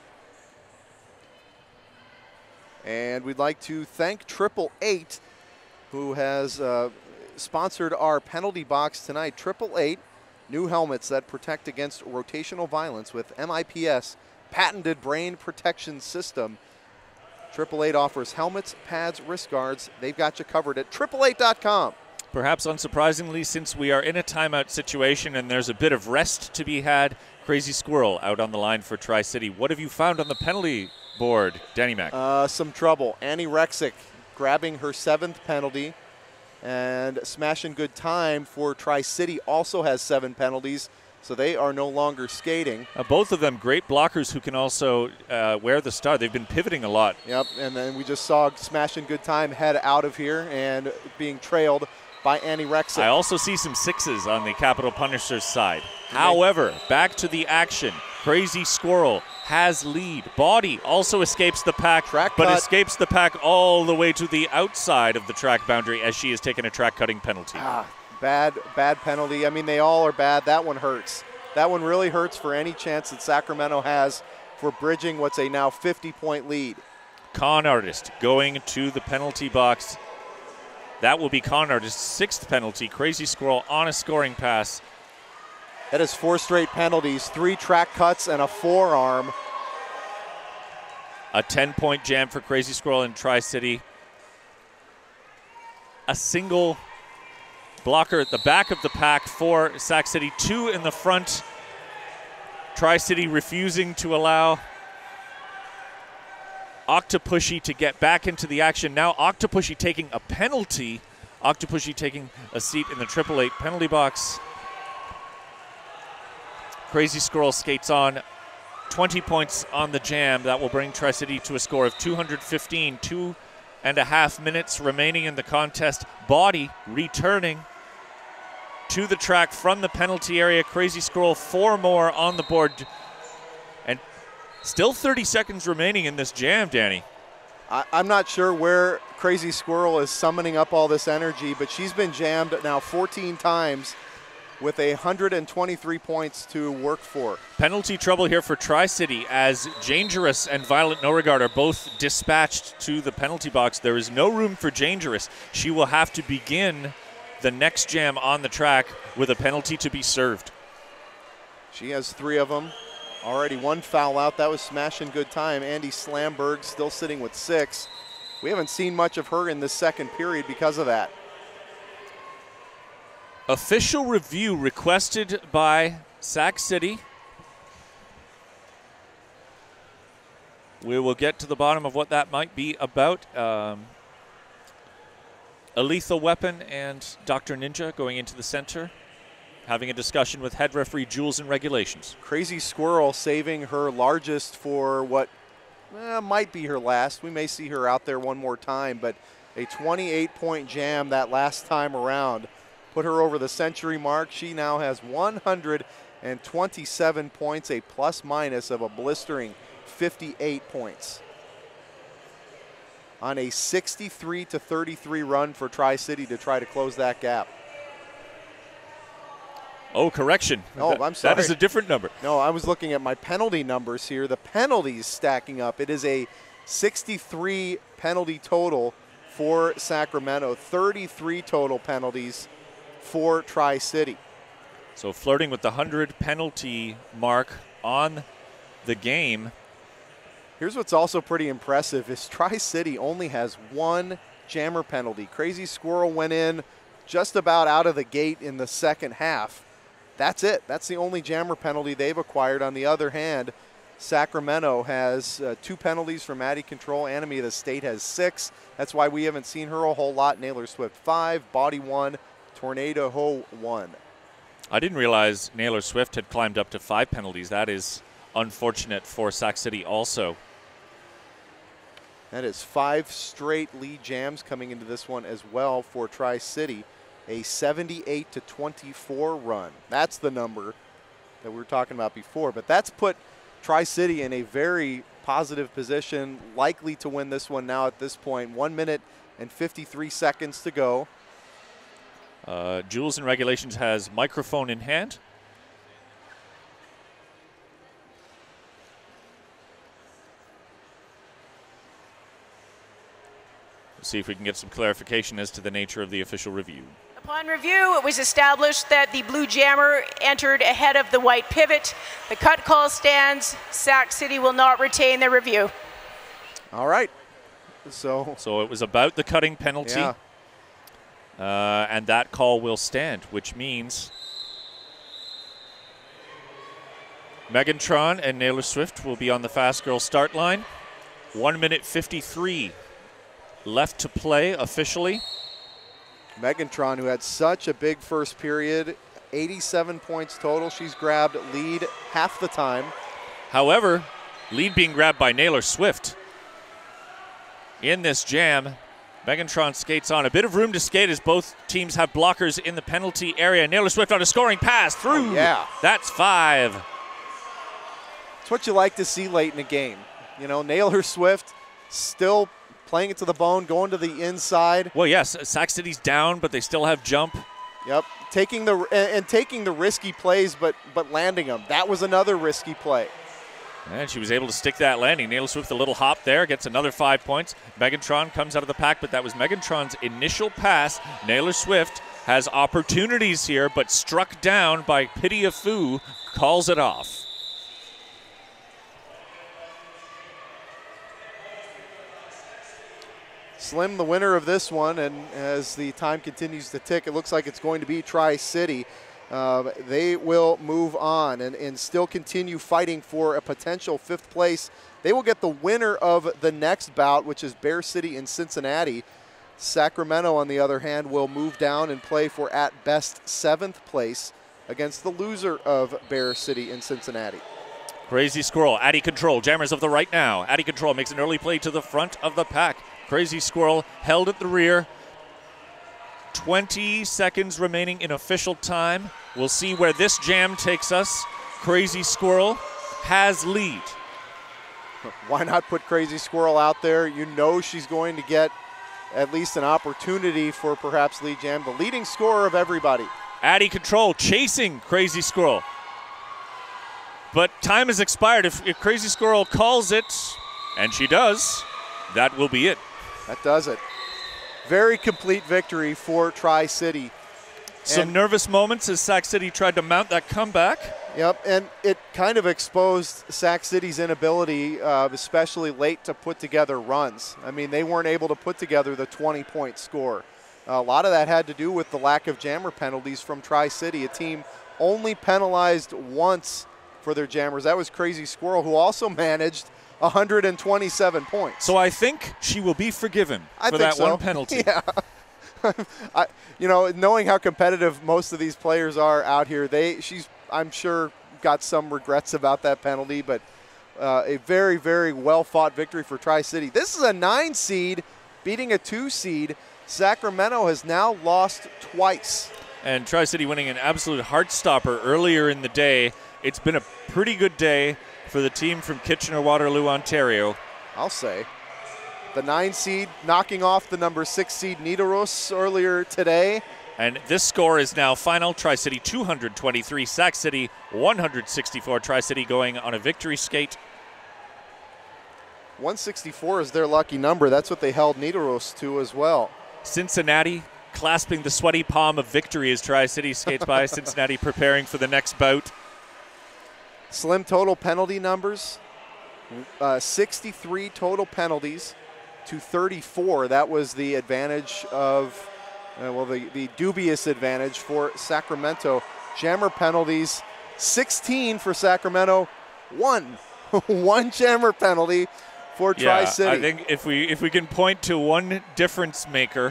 [SPEAKER 2] And we'd like to thank Triple Eight, who has uh, sponsored our penalty box tonight. Triple Eight, new helmets that protect against rotational violence with M I P S patented brain protection system. Triple Eight offers helmets, pads, wrist guards. They've got you covered at triple eight dot com.
[SPEAKER 1] Perhaps unsurprisingly, since we are in a timeout situation and there's a bit of rest to be had, Crazy Squirrel out on the line for Tri-City. What have you found on the penalty board, Danny Mac?
[SPEAKER 2] Uh, some trouble. Annie Rexick grabbing her seventh penalty, and Smashing Good Time for Tri-City also has seven penalties, so they are no longer skating.
[SPEAKER 1] Uh, both of them great blockers who can also uh, wear the star. They've been pivoting a lot.
[SPEAKER 2] Yep, and then we just saw Smashing Good Time head out of here and being trailed by Annie Rexick.
[SPEAKER 1] I also see some sixes on the Capital Punishers side. However, back to the action. Crazy Squirrel has lead. Body also escapes the pack,
[SPEAKER 2] track
[SPEAKER 1] but
[SPEAKER 2] cut.
[SPEAKER 1] escapes the pack all the way to the outside of the track boundary as she has taken a track cutting penalty.
[SPEAKER 2] Ah, bad, bad penalty. I mean, they all are bad. That one hurts. That one really hurts for any chance that Sacramento has for bridging what's a now fifty point lead.
[SPEAKER 1] Con Artist going to the penalty box. That will be Con Artist's sixth penalty. Crazy Squirrel on a scoring pass.
[SPEAKER 2] That is four straight penalties, three track cuts and a forearm.
[SPEAKER 1] A ten point jam for Crazy Squirrel in Tri-City. A single blocker at the back of the pack for Sac City, two in the front. Tri-City refusing to allow Octopushy to get back into the action. Now Octopushy taking a penalty. Octopushy taking a seat in the triple eight penalty box. Crazy Squirrel skates on. twenty points on the jam. That will bring Tri-City to a score of two hundred fifteen. Two and a half minutes remaining in the contest. Body returning to the track from the penalty area. Crazy Squirrel, four more on the board. And still thirty seconds remaining in this jam, Danny.
[SPEAKER 2] I, I'm not sure where Crazy Squirrel is summoning up all this energy, but she's been jammed now fourteen times with one hundred twenty-three points to work for.
[SPEAKER 1] Penalty trouble here for Tri-City as Dangerous and Violet Beauregard are both dispatched to the penalty box. There is no room for Dangerous. She will have to begin the next jam on the track with a penalty to be served.
[SPEAKER 2] She has three of them. Already one foul out. That was Smashing Good Time. Andy Slamberg still sitting with six. We haven't seen much of her in the second period because of that.
[SPEAKER 1] Official review requested by Sac City. We will get to the bottom of what that might be about. Um, a lethal weapon and Doctor Ninja going into the center, having a discussion with head referee Jules and regulations.
[SPEAKER 2] Crazy Squirrel saving her largest for what eh, might be her last. We may see her out there one more time, but a twenty-eight point jam that last time around put her over the century mark. She now has one hundred twenty-seven points, a plus minus of a blistering fifty-eight points. On a sixty-three to thirty-three run for Tri-City to try to close that gap.
[SPEAKER 1] Oh, correction.
[SPEAKER 2] Oh, I'm sorry.
[SPEAKER 1] That is a different number.
[SPEAKER 2] No, I was looking at my penalty numbers here. The penalties stacking up. It is a sixty-three penalty total for Sacramento, thirty-three total penalties for Tri-City.
[SPEAKER 1] So flirting with the one hundred penalty mark on the game.
[SPEAKER 2] Here's what's also pretty impressive is Tri-City only has one jammer penalty. Crazy Squirrel went in just about out of the gate in the second half. that's it. That's the only jammer penalty they've acquired. On the other hand, Sacramento has uh, two penalties from Addie Control. Enemy of the State has six. That's why we haven't seen her a whole lot. Naylor Swift five, Body one, Tornado Ho one.
[SPEAKER 1] I didn't realize Naylor Swift had climbed up to five penalties. That is unfortunate for Sac City also.
[SPEAKER 2] That is five straight lead jams coming into this one as well for Tri-City. A seventy-eight to twenty-four run. That's the number that we were talking about before. But that's put Tri-City in a very positive position, likely to win this one now at this point. One minute and fifty-three seconds to go.
[SPEAKER 1] Uh, Jules in regulations has microphone in hand. Let's see if we can get some clarification as to the nature of the official review.
[SPEAKER 3] Upon review, it was established that the blue jammer entered ahead of the white pivot. The cut call stands. Sac City will not retain their review.
[SPEAKER 2] All right. So,
[SPEAKER 1] so it was about the cutting penalty.
[SPEAKER 2] Yeah.
[SPEAKER 1] Uh, and that call will stand, which means Megantron and Naylor Swift will be on the fast girl start line. One minute fifty-three left to play officially.
[SPEAKER 2] Megantron, who had such a big first period, eighty-seven points total. She's grabbed lead half the time.
[SPEAKER 1] However, lead being grabbed by Naylor Swift. In this jam, Megantron skates on. A bit of room to skate as both teams have blockers in the penalty area. Naylor Swift on a scoring pass through.
[SPEAKER 2] Oh, yeah.
[SPEAKER 1] That's five.
[SPEAKER 2] It's what you like to see late in a game. You know, Naylor Swift still playing it to the bone, going to the inside.
[SPEAKER 1] Well, yes, Sac City's down, but they still have jump.
[SPEAKER 2] Yep, taking the and, and taking the risky plays, but but landing them. That was another risky play.
[SPEAKER 1] And she was able to stick that landing. Naylor Swift, a little hop there, gets another five points. Megantron comes out of the pack, but that was Megantron's initial pass. Naylor Swift has opportunities here, but struck down by Pitia Fu, calls it off.
[SPEAKER 2] Slim, the winner of this one, and as the time continues to tick, it looks like it's going to be Tri-City. Uh, they will move on and, and still continue fighting for a potential fifth place. They will get the winner of the next bout, which is Bear City in Cincinnati. Sacramento, on the other hand, will move down and play for at best seventh place against the loser of Bear City in Cincinnati.
[SPEAKER 1] Crazy Squirrel, Addie Control, jammers of the right now. Addie Control makes an early play to the front of the pack. Crazy Squirrel held at the rear. twenty seconds remaining in official time. We'll see where this jam takes us. Crazy Squirrel has lead.
[SPEAKER 2] Why not put Crazy Squirrel out there? You know she's going to get at least an opportunity for perhaps lead jam. The leading scorer of everybody.
[SPEAKER 1] Addie Control chasing Crazy Squirrel. But time has expired. If, if Crazy Squirrel calls it, and she does, that will be it.
[SPEAKER 2] That does it. Very complete victory for Tri-City.
[SPEAKER 1] Some
[SPEAKER 2] and
[SPEAKER 1] nervous moments as Sac City tried to mount that comeback.
[SPEAKER 2] Yep, and it kind of exposed Sac City's inability, uh, especially late, to put together runs. I mean, they weren't able to put together the twenty-point score. A lot of that had to do with the lack of jammer penalties from Tri-City, a team only penalized once for their jammers. That was Crazy Squirrel, who also managed one hundred twenty-seven points.
[SPEAKER 1] So I think she will be forgiven
[SPEAKER 2] I
[SPEAKER 1] for
[SPEAKER 2] think
[SPEAKER 1] that
[SPEAKER 2] so.
[SPEAKER 1] one penalty.
[SPEAKER 2] Yeah. I, you know, knowing how competitive most of these players are out here, they she's, I'm sure, got some regrets about that penalty, but uh, a very, very well-fought victory for Tri-City. This is a nine seed beating a two seed. Sacramento has now lost twice.
[SPEAKER 1] And Tri-City winning an absolute heart-stopper earlier in the day. It's been a pretty good day for the team from Kitchener-Waterloo, Ontario.
[SPEAKER 2] I'll say. The nine seed knocking off the number six seed Nidaros earlier today.
[SPEAKER 1] And this score is now final. Tri-City two hundred twenty-three, Sac City one hundred sixty-four. Tri-City going on a victory skate.
[SPEAKER 2] one sixty-four is their lucky number. That's what they held Nidaros to as well.
[SPEAKER 1] Cincinnati clasping the sweaty palm of victory as Tri-City skates by. Cincinnati preparing for the next bout.
[SPEAKER 2] Slim total penalty numbers, uh, sixty-three total penalties to thirty-four. That was the advantage of, uh, well, the, the dubious advantage for Sacramento. jammer penalties, sixteen for Sacramento, one. one jammer penalty for Tri-City.
[SPEAKER 1] Yeah, I think if we if we can point to one difference maker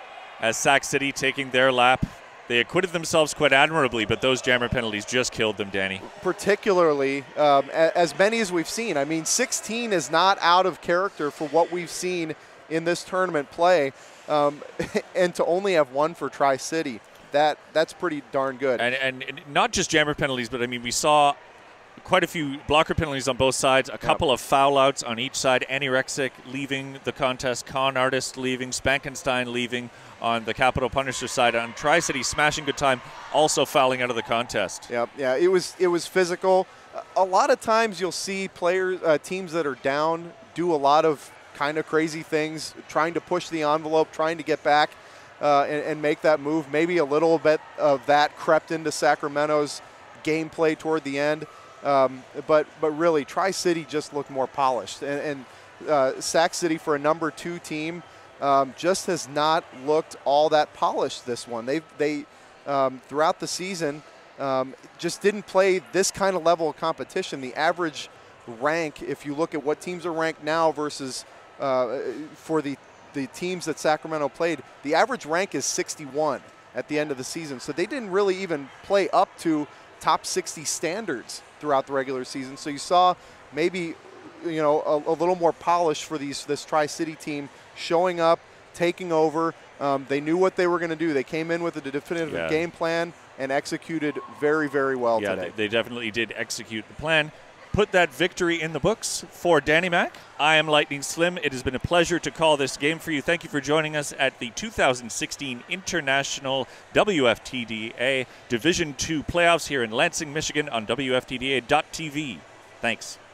[SPEAKER 1] as Sac City taking their lap, they acquitted themselves quite admirably, but those jammer penalties just killed them, Danny.
[SPEAKER 2] Particularly, um, as many as we've seen. I mean, sixteen is not out of character for what we've seen in this tournament play, um, and to only have one for Tri-City, that that's pretty darn good.
[SPEAKER 1] And, and not just jammer penalties, but I mean, we saw quite a few blocker penalties on both sides, a couple yep. of foul outs on each side. Anorexic leaving the contest, Con Artist leaving, Spankenstein leaving on the Capital Punisher side. On Tri-City, Smashing Good Time also fouling out of the contest.
[SPEAKER 2] Yep, yeah, it was it was physical. A lot of times you'll see players, uh, teams that are down do a lot of kind of crazy things, trying to push the envelope, trying to get back uh, and, and make that move. Maybe a little bit of that crept into Sacramento's gameplay toward the end. Um, but but really, Tri-City just looked more polished, and, and uh, Sac City, for a number two team, um, just has not looked all that polished. This one, they they um, throughout the season um, just didn't play this kind of level of competition. The average rank, if you look at what teams are ranked now versus uh, for the the teams that Sacramento played, the average rank is sixty-one at the end of the season. So they didn't really even play up to top sixty standards throughout the regular season. So you saw maybe, you know, a, a little more polish for these this Tri-City team showing up, taking over. Um, they knew what they were going to do. They came in with a definitive yeah. game plan and executed very, very well
[SPEAKER 1] yeah,
[SPEAKER 2] today.
[SPEAKER 1] Yeah, they, they definitely did execute the plan. Put that victory in the books for Danny Mac. I am Lightning Slim. It has been a pleasure to call this game for you. Thank you for joining us at the two thousand sixteen International W F T D A Division two playoffs here in Lansing, Michigan on W F T D A dot T V. Thanks.